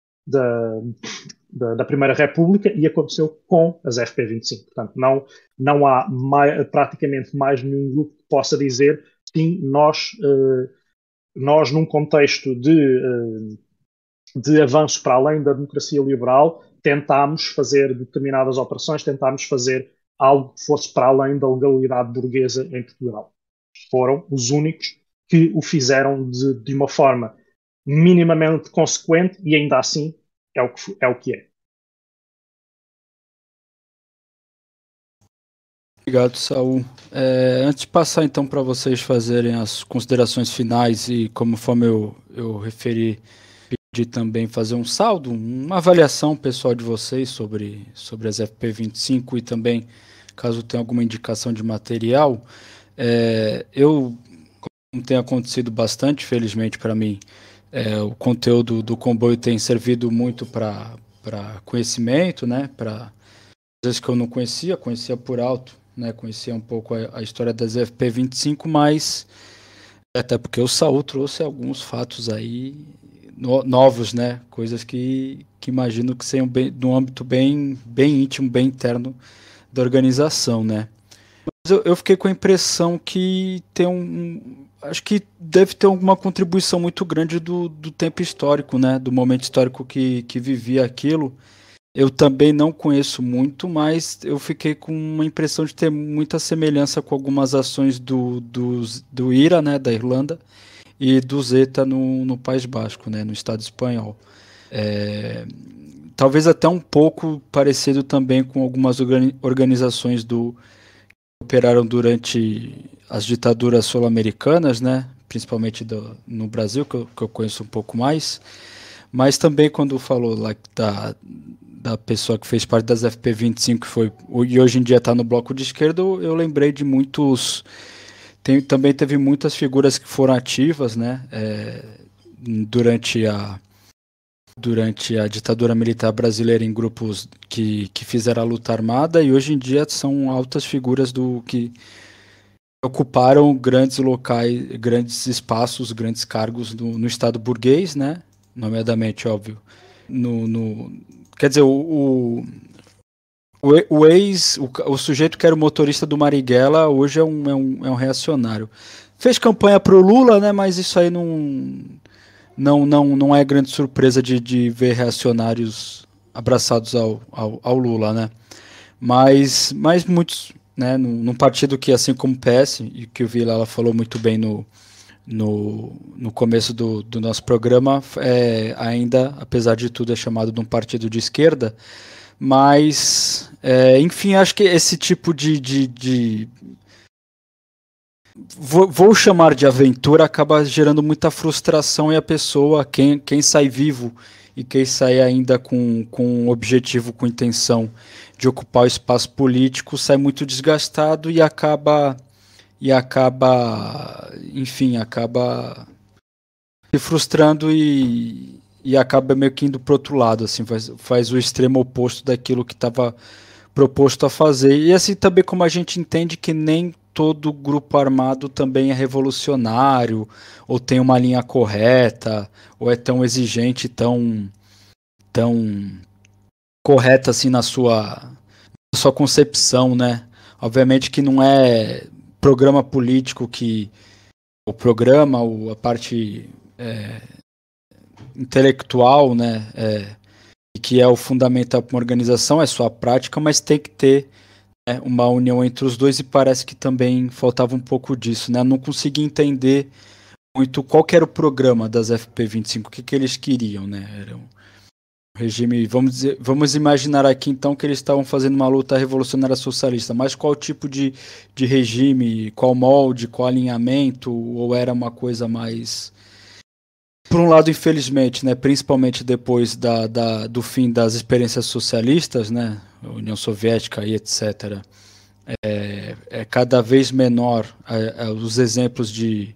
da, da, da Primeira República, e aconteceu com as F P vinte e cinco. Portanto, não, não há mais, praticamente mais nenhum grupo que possa dizer, sim, nós, uh, nós num contexto de, uh, de avanço para além da democracia liberal, tentámos fazer determinadas operações, tentámos fazer algo que fosse para além da legalidade burguesa em Portugal. Foram os únicos que o fizeram de, de uma forma minimamente consequente e ainda assim é o que é. O que é. Obrigado, Saul. É, antes de passar então para vocês fazerem as considerações finais e conforme eu, eu referi, de também fazer um saldo, uma avaliação pessoal de vocês sobre, sobre as F P vinte e cinco e também, caso tenha alguma indicação de material, é, eu, como tem acontecido bastante, felizmente para mim, é, o conteúdo do comboio tem servido muito para conhecimento, né, para coisas que eu não conhecia, conhecia por alto, né, conhecia um pouco a, a história das F P vinte e cinco, mas até porque o Saul trouxe alguns fatos aí No, novos, né? Coisas que, que imagino que sejam bem, num âmbito bem, bem íntimo, bem interno da organização, né? Mas eu, eu fiquei com a impressão que tem um, um... Acho que deve ter alguma contribuição muito grande do, do tempo histórico, né? Do momento histórico que, que vivia aquilo. Eu também não conheço muito, mas eu fiquei com uma impressão de ter muita semelhança com algumas ações do, do, do IRA, né? Da Irlanda, e do Zeta no, no País Basco, né, no Estado espanhol. É, talvez até um pouco parecido também com algumas organizações do, que operaram durante as ditaduras sul-americanas, né, principalmente do, no Brasil, que eu, que eu conheço um pouco mais, mas também quando falou lá da, da pessoa que fez parte das F P vinte e cinco foi, e hoje em dia está no bloco de esquerda, eu lembrei de muitos... Tem, também teve muitas figuras que foram ativas, né, é, durante, a, durante a ditadura militar brasileira em grupos que, que fizeram a luta armada e hoje em dia são altas figuras do que ocuparam grandes locais, grandes espaços, grandes cargos no, no Estado burguês, né, nomeadamente, óbvio, no, no, quer dizer, o... o O, o ex, o, o sujeito que era o motorista do Marighella, hoje é um, é um, é um reacionário. Fez campanha pro Lula, né? Mas isso aí não, não, não, não é grande surpresa de, de ver reacionários abraçados ao, ao, ao Lula, né? Mas, mas muitos, né, num, num partido que, assim como o P S, e que o Vilela falou muito bem no, no, no começo do, do nosso programa, é, ainda, apesar de tudo, é chamado de um partido de esquerda, mas, é, enfim, acho que esse tipo de, de, de vou, vou chamar de aventura, acaba gerando muita frustração, e a pessoa, quem, quem sai vivo e quem sai ainda com, com objetivo, com intenção de ocupar o espaço político, sai muito desgastado e acaba, e acaba, enfim, acaba se frustrando e, e acaba meio que indo para o outro lado, assim, faz, faz o extremo oposto daquilo que estava proposto a fazer. E assim também como a gente entende que nem todo grupo armado também é revolucionário, ou tem uma linha correta, ou é tão exigente, tão, tão correta assim na sua, na sua concepção, né? Obviamente que não é programa político que o programa, ou a parte é, intelectual, né, é, que é o fundamental para uma organização, é só a prática, mas tem que ter, né, uma união entre os dois, e parece que também faltava um pouco disso, né? Não consegui entender muito qual que era o programa das F P vinte e cinco, o que, que eles queriam, né? Era um regime, vamos dizer, vamos imaginar aqui então que eles estavam fazendo uma luta revolucionária socialista, mas qual tipo de, de regime, qual molde, qual alinhamento, ou era uma coisa mais... Por um lado, infelizmente, né, principalmente depois da, da, do fim das experiências socialistas, né, União Soviética e etcétera, é, é cada vez menor é, é, os exemplos de,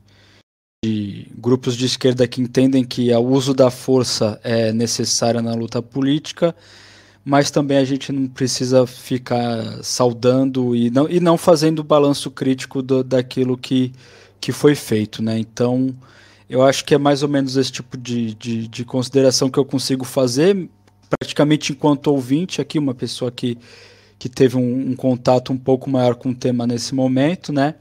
de grupos de esquerda que entendem que o uso da força é necessário na luta política, mas também a gente não precisa ficar saudando e não, e não fazendo balanço crítico do, daquilo que, que foi feito, né? Então, eu acho que é mais ou menos esse tipo de, de, de consideração que eu consigo fazer, praticamente enquanto ouvinte aqui, uma pessoa que, que teve um, um contato um pouco maior com o tema nesse momento, né?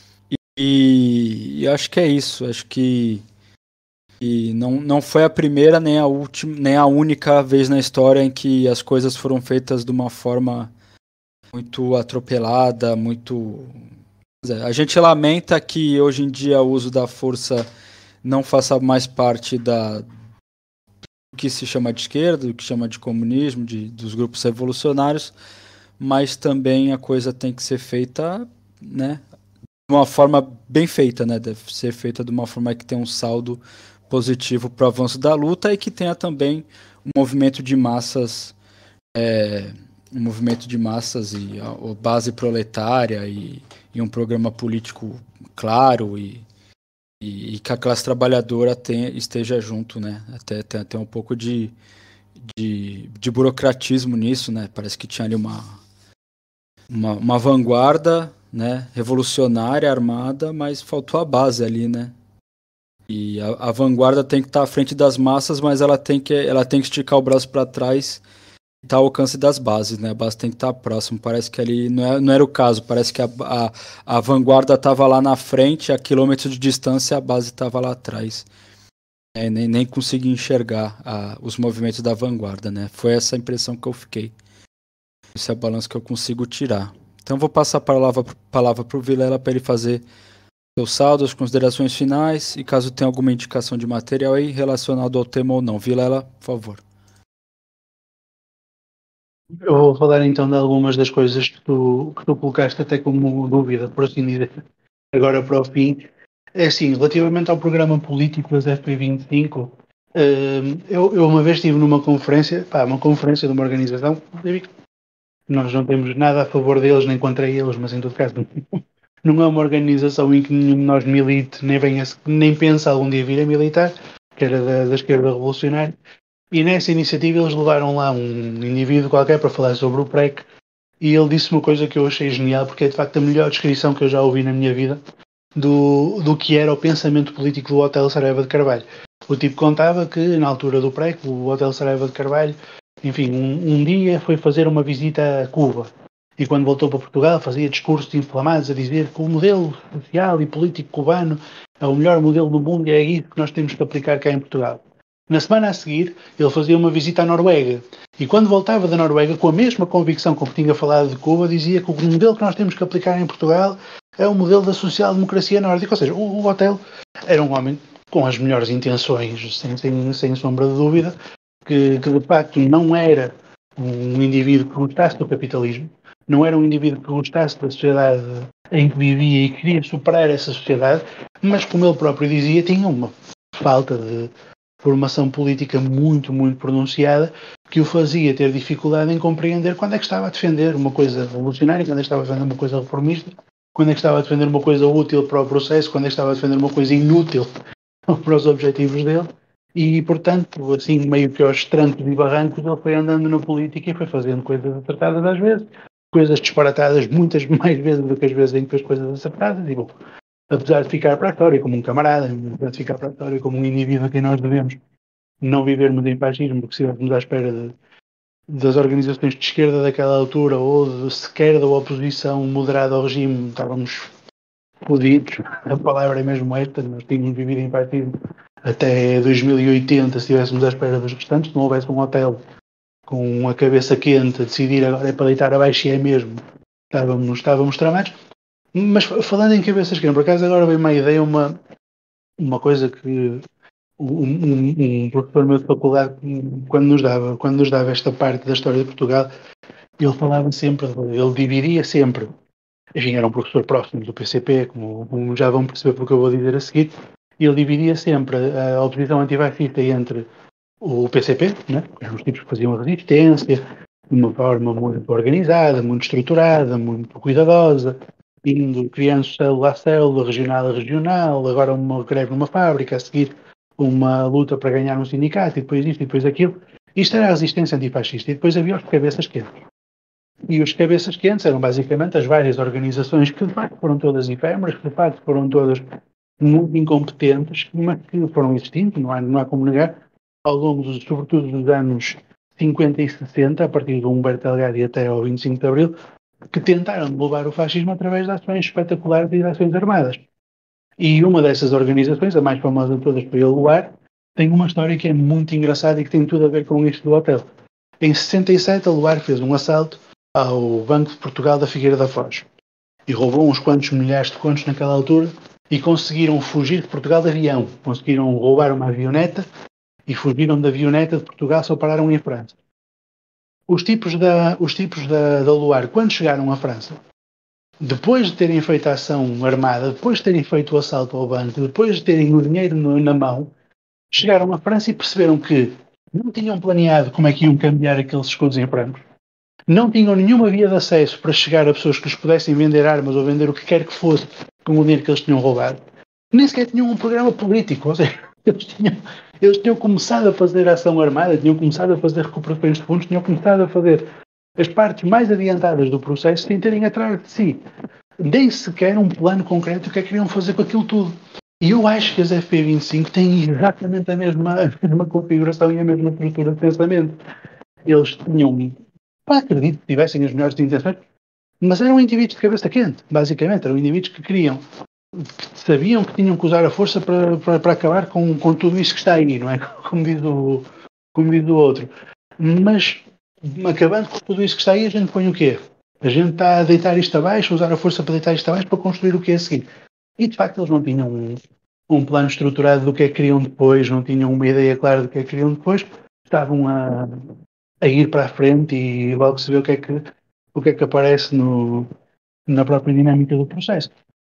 E, e acho que é isso, acho que e não, não foi a primeira nem a última, nem a única vez na história em que as coisas foram feitas de uma forma muito atropelada, muito... A gente lamenta que hoje em dia o uso da força não faça mais parte da, do que se chama de esquerda, do que chama de comunismo, de, dos grupos revolucionários, mas também a coisa tem que ser feita, né, de uma forma bem feita, né, deve ser feita de uma forma que tenha um saldo positivo para o avanço da luta e que tenha também um movimento de massas, é, um movimento de massas e a, a base proletária e, e um programa político claro e, e, e que a classe trabalhadora tenha, esteja junto, né? Até tem até um pouco de, de, de burocratismo nisso, né? Parece que tinha ali uma, uma, uma vanguarda, né, revolucionária, armada, mas faltou a base ali, né? E a, a vanguarda tem que estar à frente das massas, mas ela tem que, ela tem que esticar o braço para trás e estar ao alcance das bases, né? A base tem que estar próximo. Parece que ali não, é, não era o caso. Parece que a, a, a vanguarda estava lá na frente, a quilômetros de distância, a base estava lá atrás. É, nem, nem consegui enxergar a, os movimentos da vanguarda, né? Foi essa a impressão que eu fiquei. Esse é o balanço que eu consigo tirar. Então vou passar a palavra, palavra para o Vilela para ele fazer seu saldo, as considerações finais e caso tenha alguma indicação de material aí relacionado ao tema ou não. Vilela, por favor. Eu vou falar então de algumas das coisas que tu, que tu colocaste até como dúvida, por assim dizer, agora para o fim. É assim, relativamente ao programa político das F P vinte e cinco, hum, eu, eu uma vez estive numa conferência, pá, uma conferência de uma organização, nós não temos nada a favor deles nem contra eles, mas em todo caso não é uma organização em que nenhum de nós milite, nem, venha, nem pensa algum dia vir a militar, que era da, da esquerda revolucionária. E nessa iniciativa eles levaram lá um indivíduo qualquer para falar sobre o P R E C, e ele disse uma coisa que eu achei genial, porque é de facto a melhor descrição que eu já ouvi na minha vida do, do que era o pensamento político do Hotel Saraiva de Carvalho. O tipo contava que na altura do P R E C, o Hotel Saraiva de Carvalho, enfim, um, um dia foi fazer uma visita a Cuba. E quando voltou para Portugal fazia discursos inflamados a dizer que o modelo social e político cubano é o melhor modelo do mundo e é isso que nós temos que aplicar cá em Portugal. Na semana a seguir, ele fazia uma visita à Noruega. E quando voltava da Noruega, com a mesma convicção com que tinha falado de Cuba, dizia que o modelo que nós temos que aplicar em Portugal é o modelo da social-democracia nórdica. Ou seja, o, o Otelo era um homem com as melhores intenções, sem, sem, sem sombra de dúvida, que, que de facto não era um indivíduo que gostasse do capitalismo, não era um indivíduo que gostasse da sociedade em que vivia e queria superar essa sociedade, mas, como ele próprio dizia, tinha uma falta de formação política muito, muito pronunciada, que o fazia ter dificuldade em compreender quando é que estava a defender uma coisa revolucionária, quando é que estava a defender uma coisa reformista, quando é que estava a defender uma coisa útil para o processo, quando é que estava a defender uma coisa inútil para os objetivos dele. E, portanto, assim, meio que aos trancos e barrancos, ele foi andando na política e foi fazendo coisas acertadas às vezes, coisas disparatadas muitas mais vezes do que as vezes em que fez coisas acertadas. E, bom, apesar de ficar para a história como um camarada, apesar de ficar para a história como um indivíduo a quem nós devemos não vivermos em fascismo, porque se estivéssemos à espera de, das organizações de esquerda daquela altura ou de, sequer da oposição moderada ao regime, estávamos fodidos. A palavra é mesmo esta, nós tínhamos vivido em fascismo até dois mil e oitenta, se estivéssemos à espera dos restantes, se não houvesse um hotel com a cabeça quente a decidir agora é para deitar abaixo e é mesmo, estávamos, estávamos tramados. Mas falando em cabeças quentes, por acaso agora veio uma ideia, uma, uma coisa que um, um, um professor meu de faculdade, quando nos, dava, quando nos dava esta parte da história de Portugal, ele falava sempre, ele dividia sempre, enfim, era um professor próximo do P C P, como, como já vão perceber porque eu vou dizer a seguir, ele dividia sempre a oposição antifascista entre o P C P, né, que eram os tipos que faziam a resistência, de uma forma muito organizada, muito estruturada, muito cuidadosa, indo, criando célula a célula, regional a regional, agora uma greve numa fábrica, a seguir uma luta para ganhar um sindicato, e depois isto, e depois aquilo. Isto era a resistência antifascista. E depois havia os cabeças quentes. E os cabeças quentes eram basicamente as várias organizações que de facto foram todas efêmeras, que de facto foram todas muito incompetentes, mas que foram existindo, não há, não há como negar, ao longo, dos, sobretudo dos anos cinquenta e sessenta, a partir de Humberto Delgado e até ao vinte e cinco de Abril, que tentaram derrubar o fascismo através de ações espetaculares e de ações armadas. E uma dessas organizações, a mais famosa de todas, foi a Luar, tem uma história que é muito engraçada e que tem tudo a ver com isto do hotel. Em sessenta e sete, a Luar fez um assalto ao Banco de Portugal da Figueira da Foz e roubou uns quantos milhares de contos naquela altura e conseguiram fugir de Portugal de avião. Conseguiram roubar uma avioneta e fugiram da avioneta de Portugal, só pararam em França. Os tipos da, os tipos da, da Luar, quando chegaram à França, depois de terem feito a ação armada, depois de terem feito o assalto ao banco, depois de terem o dinheiro no, na mão, chegaram à França e perceberam que não tinham planeado como é que iam cambiar aqueles escudos em francos, não tinham nenhuma via de acesso para chegar a pessoas que lhes pudessem vender armas ou vender o que quer que fosse com o dinheiro que eles tinham roubado, nem sequer tinham um programa político, ou seja, eles tinham, eles tinham começado a fazer a ação armada, tinham começado a fazer recuperações de fundos, tinham começado a fazer as partes mais adiantadas do processo sem terem atrás de si nem sequer um plano concreto do que é que queriam fazer com aquilo tudo. E eu acho que as F P vinte e cinco têm exatamente a mesma, a mesma configuração e a mesma estrutura de pensamento. Eles tinham, pá, acredito que tivessem as melhores intenções, mas eram indivíduos de cabeça quente, basicamente. Eram indivíduos que queriam, que sabiam que tinham que usar a força para, para, para acabar com, com tudo isso que está aí, não é? Como diz o, como diz o outro. Mas, acabando com tudo isso que está aí, a gente põe o quê? A gente está a deitar isto abaixo, a usar a força para deitar isto abaixo para construir o que é a seguir. E, de facto, eles não tinham um, um plano estruturado do que é que queriam depois, não tinham uma ideia clara do que é que queriam depois. Estavam a, a ir para a frente e logo se vê o que é que, o que, é que aparece no, na própria dinâmica do processo.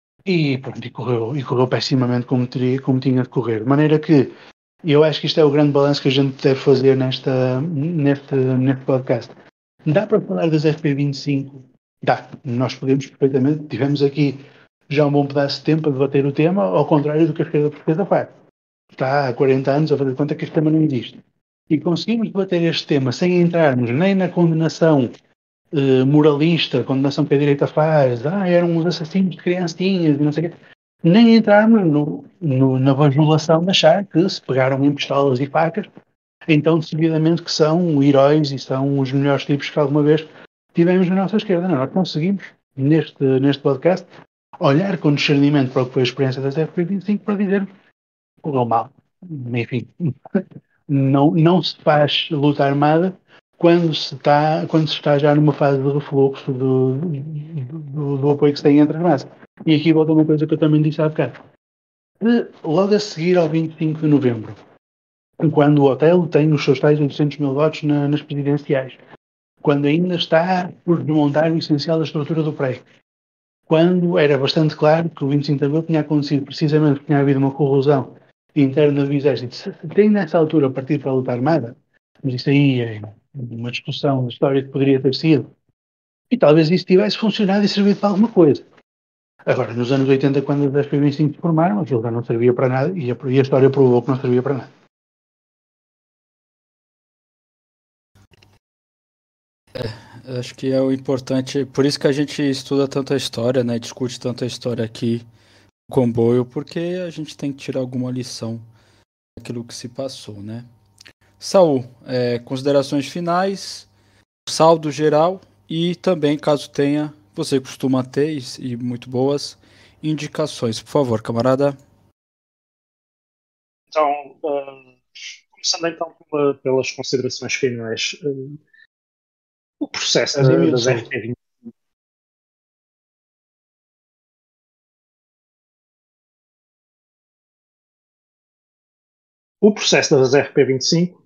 E, pronto, e correu, e correu pessimamente como, teria, como tinha de correr. De maneira que eu acho que isto é o grande balanço que a gente deve fazer nesta, neste, neste podcast. Dá para falar das F P vinte e cinco? Dá. Nós podemos perfeitamente. Tivemos aqui já um bom pedaço de tempo a debater o tema, ao contrário do que a esquerda portuguesa faz. Está há quarenta anos a fazer conta que este tema não existe. E conseguimos debater este tema sem entrarmos nem na condenação eh, moralista, condenação que a direita faz, ah, eram uns assassinos de criancinhas e não sei o quê, nem entrarmos no, no, na bajulação de achar que se pegaram em pistolas e facas, então decididamente que são heróis e são os melhores tipos que alguma vez tivemos na nossa esquerda. Não, nós conseguimos, neste, neste podcast, olhar com discernimento para o que foi a experiência das F P vinte e cinco para dizer que correu mal. Enfim, não, não se faz luta armada quando se está, quando se está já numa fase de refluxo do, do, do apoio que se tem entre as massas. E aqui volta uma coisa que eu também disse há bocado. Logo a seguir ao vinte e cinco de novembro, quando o Otelo tem os seus tais oitocentos mil votos na, nas presidenciais, quando ainda está por desmontar o essencial da estrutura do pré, quando era bastante claro que o vinte e cinco de abril tinha acontecido precisamente porque tinha havido uma corrosão interna do exército. Se tem nessa altura partido para a luta armada, mas isso aí é uma discussão da história que poderia ter sido, e talvez isso tivesse funcionado e servido para alguma coisa. Agora, nos anos oitenta, quando as F P vinte e cinco se formaram, aquilo já não servia para nada e a, e a história provou que não servia para nada. É, acho que é o importante, por isso que a gente estuda tanto a história, né? Discute tanto a história aqui no comboio, porque a gente tem que tirar alguma lição daquilo que se passou, né? Saul, é, considerações finais, saldo geral e também, caso tenha, você costuma ter e muito boas indicações. Por favor, camarada. Então, uh, começando então pela, pelas considerações finais, uh, o processo da, das R P vinte e cinco. O processo das R P vinte e cinco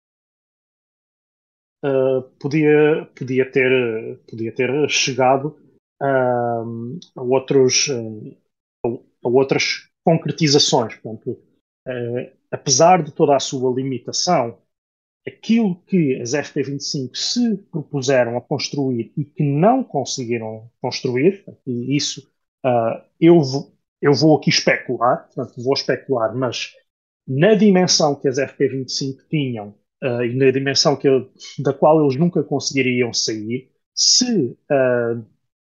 uh, podia, podia, ter, podia ter chegado a, a, outros, a, a outras concretizações. Portanto, uh, apesar de toda a sua limitação, aquilo que as F P vinte e cinco se propuseram a construir e que não conseguiram construir, e isso uh, eu, vou, eu vou aqui especular, portanto, vou especular, mas na dimensão que as F P vinte e cinco tinham uh, e na dimensão que eu, da qual eles nunca conseguiriam sair, se, uh,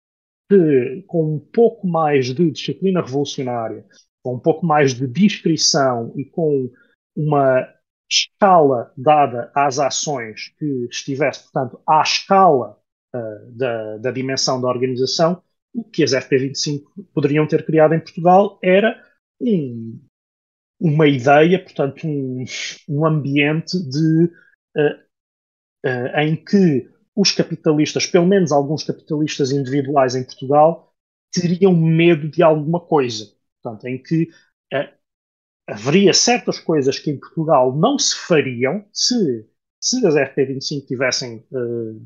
de, com um pouco mais de disciplina revolucionária, com um pouco mais de discrição e com uma escala dada às ações que estivesse, portanto, à escala uh, da, da dimensão da organização, o que as F P vinte e cinco poderiam ter criado em Portugal era um, uma ideia, portanto, um, um ambiente de, uh, uh, em que os capitalistas, pelo menos alguns capitalistas individuais em Portugal, teriam medo de alguma coisa. Portanto, em que uh, haveria certas coisas que em Portugal não se fariam se, se as F P vinte e cinco tivessem uh,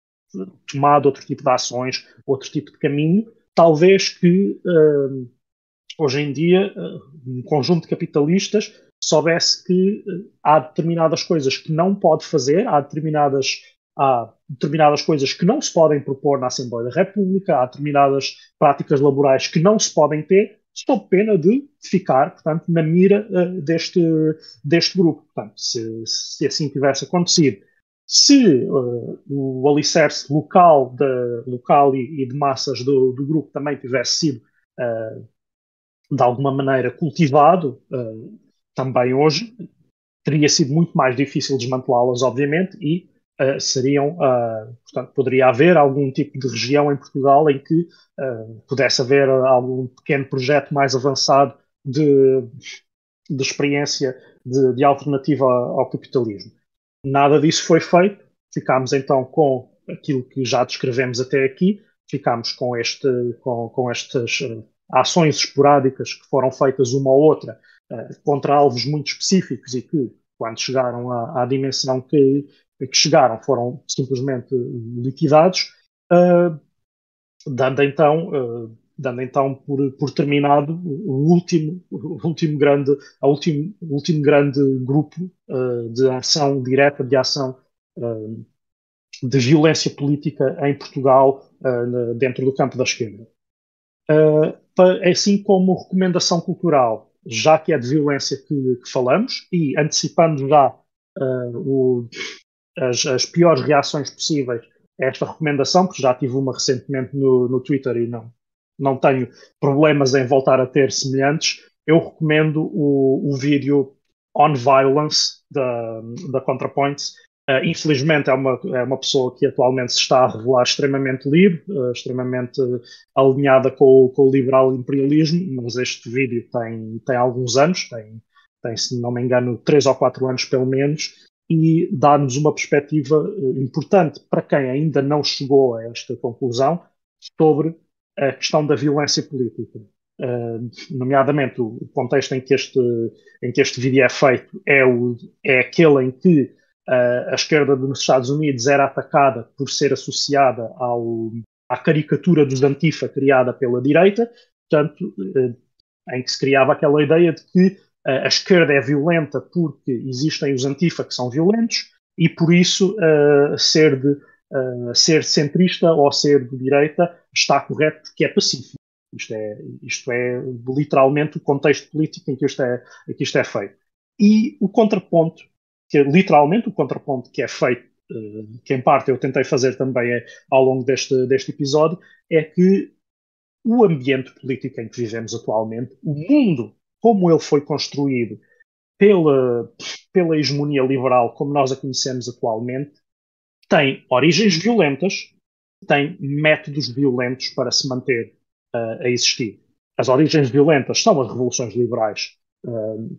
tomado outro tipo de ações, outro tipo de caminho, talvez que uh, hoje em dia uh, um conjunto de capitalistas soubesse que uh, há determinadas coisas que não pode fazer, há determinadas, há determinadas coisas que não se podem propor na Assembleia da República, há determinadas práticas laborais que não se podem ter, sob pena de ficar, portanto, na mira uh, deste, deste grupo. Portanto, se, se assim tivesse acontecido, se uh, o alicerce local, de, local e, e de massas do, do grupo também tivesse sido, uh, de alguma maneira, cultivado, uh, também hoje, teria sido muito mais difícil desmantelá-las, obviamente, e uh, seriam, uh, portanto, poderia haver algum tipo de região em Portugal em que uh, pudesse haver algum pequeno projeto mais avançado de, de experiência de, de alternativa ao capitalismo. Nada disso foi feito, ficámos então com aquilo que já descrevemos até aqui, ficámos com, este, com, com estas uh, ações esporádicas que foram feitas uma ou outra uh, contra alvos muito específicos e que, quando chegaram à, à dimensão que, que chegaram, foram simplesmente liquidados, uh, dando então, uh, dando então por, por terminado o último, o último grande, a último, o último grande grupo uh, de ação direta, de ação uh, de violência política em Portugal uh, dentro do campo da esquerda. Uh, assim como recomendação cultural, já que é de violência que, que falamos, e antecipando já uh, o, as, as piores reações possíveis a esta recomendação, porque já tive uma recentemente no, no Twitter e não, não tenho problemas em voltar a ter semelhantes, eu recomendo o, o vídeo On Violence da, da ContraPoints. Uh, infelizmente é uma, é uma pessoa que atualmente se está a revelar extremamente livre, uh, extremamente uh, alinhada com, com o liberal imperialismo, mas este vídeo tem, tem alguns anos, tem tem, se não me engano, três ou quatro anos pelo menos, e dá-nos uma perspectiva importante para quem ainda não chegou a esta conclusão sobre a questão da violência política. Uh, nomeadamente, o contexto em que, este, em que este vídeo é feito é, o, é aquele em que uh, a esquerda dos Estados Unidos era atacada por ser associada ao, à caricatura dos Antifa criada pela direita, portanto, uh, em que se criava aquela ideia de que uh, a esquerda é violenta porque existem os Antifa que são violentos e por isso uh, ser, de, uh, ser centrista ou ser de direita está correto porque é pacífico. Isto é, isto é literalmente o contexto político em que isto é, em que isto é feito. E o contraponto, que é literalmente o contraponto que é feito, que em parte eu tentei fazer também é, ao longo deste, deste episódio, é que o ambiente político em que vivemos atualmente, o mundo como ele foi construído pela, pela hegemonia liberal como nós a conhecemos atualmente, tem origens violentas, tem métodos violentos para se manter Uh, a existir. As origens violentas são as revoluções liberais uh,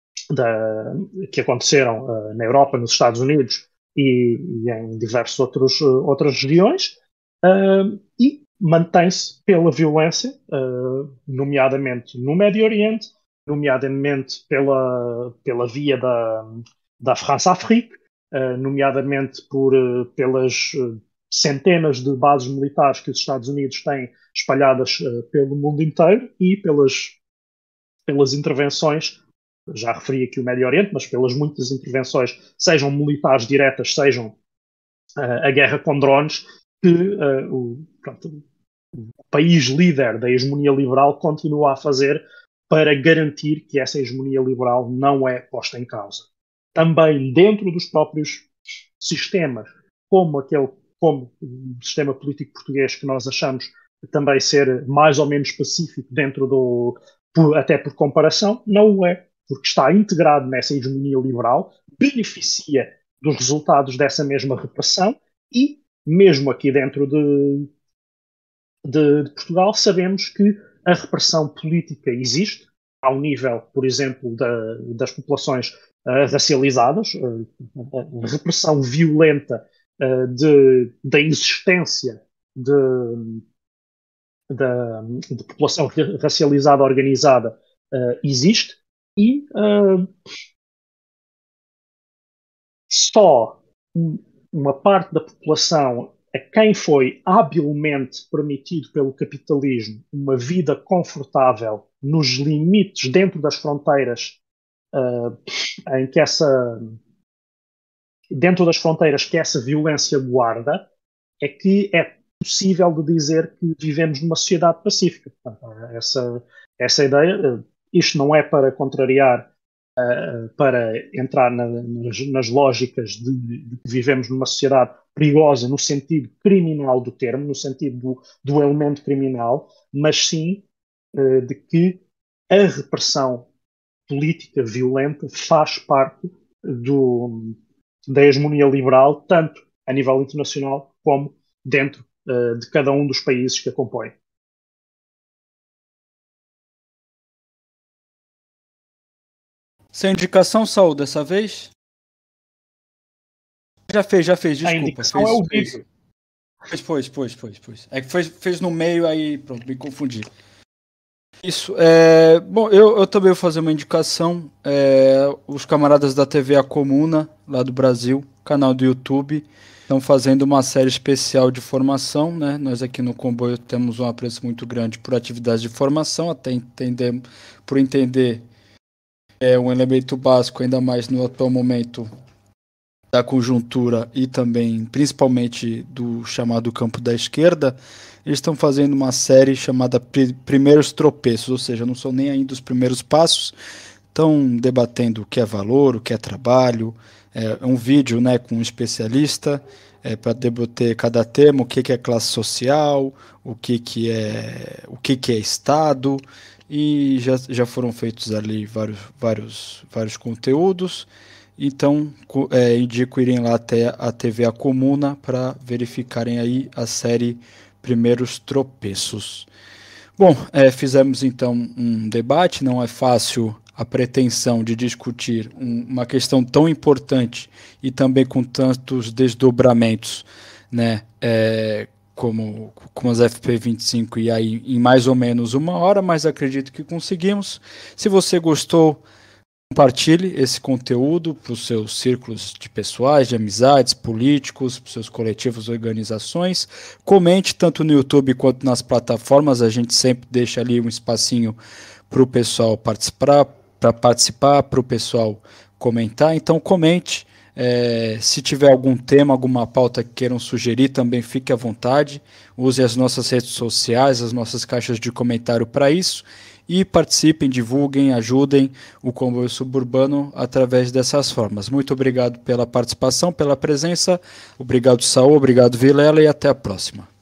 da, que aconteceram uh, na Europa, nos Estados Unidos e, e em diversas outros, uh, outras regiões uh, e mantém-se pela violência, uh, nomeadamente no Médio Oriente, nomeadamente pela, pela via da, da France-Afrique, uh, nomeadamente por, uh, pelas uh, centenas de bases militares que os Estados Unidos têm espalhadas uh, pelo mundo inteiro e pelas, pelas intervenções, já referi aqui o Médio Oriente, mas pelas muitas intervenções, sejam militares diretas, sejam uh, a guerra com drones, que uh, o, pronto, o país líder da hegemonia liberal continua a fazer para garantir que essa hegemonia liberal não é posta em causa. Também dentro dos próprios sistemas, como aquele como o sistema político português que nós achamos também ser mais ou menos pacífico dentro do, por, até por comparação, não o é, porque está integrado nessa hegemonia liberal, beneficia dos resultados dessa mesma repressão e, mesmo aqui dentro de, de, de Portugal, sabemos que a repressão política existe, ao nível, por exemplo, da, das populações uh, racializadas, uh, a repressão violenta Uh, de, da existência de, de, de população racializada organizada uh, existe e uh, só uma parte da população a quem foi habilmente permitido pelo capitalismo uma vida confortável nos limites dentro das fronteiras uh, em que essa dentro das fronteiras que essa violência guarda, é que é possível de dizer que vivemos numa sociedade pacífica. Essa, essa ideia, isto não é para contrariar, uh, para entrar na, nas, nas lógicas de, de que vivemos numa sociedade perigosa no sentido criminal do termo, no sentido do, do elemento criminal, mas sim uh, de que a repressão política violenta faz parte do da hegemonia liberal, tanto a nível internacional como dentro uh, de cada um dos países que a compõem. Sem indicação, Saul, dessa vez? Já fez, já fez, desculpa. A indicação fez, é o fez. vídeo. Pois, pois, pois, pois, pois. É que fez, fez no meio, aí pronto, me confundi. Isso, é, bom, eu, eu também vou fazer uma indicação, é, os camaradas da T V A Comuna, lá do Brasil, canal do YouTube, estão fazendo uma série especial de formação, né, nós aqui no Comboio temos um apreço muito grande por atividades de formação, até entender, por entender é um elemento básico, ainda mais no atual momento da conjuntura e também, principalmente, do chamado campo da esquerda. Eles estão fazendo uma série chamada Primeiros Tropeços, ou seja, não são nem ainda os primeiros passos, estão debatendo o que é valor, o que é trabalho, é um vídeo, né, com um especialista é, para debater cada tema, o que, que é classe social, o que, que, é, o que, que é Estado, e já, já foram feitos ali vários, vários, vários conteúdos. Então, é, indico irem lá até a T V A Comuna para verificarem aí a série Primeiros Tropeços. Bom, é, fizemos então um debate, não é fácil a pretensão de discutir um, uma questão tão importante e também com tantos desdobramentos, né, é, como, como as F P vinte e cinco, e aí em mais ou menos uma hora, mas acredito que conseguimos. Se você gostou, compartilhe esse conteúdo para os seus círculos de pessoais, de amizades, políticos, para os seus coletivos, organizações. Comente tanto no YouTube quanto nas plataformas, a gente sempre deixa ali um espacinho para o pessoal participar, para participar, para o pessoal comentar. Então comente, é, se tiver algum tema, alguma pauta que queiram sugerir, também fique à vontade. Use as nossas redes sociais, as nossas caixas de comentário para isso. E participem, divulguem, ajudem o Comboio Suburbano através dessas formas. Muito obrigado pela participação, pela presença. Obrigado, Saul, obrigado, Vilela, e até a próxima.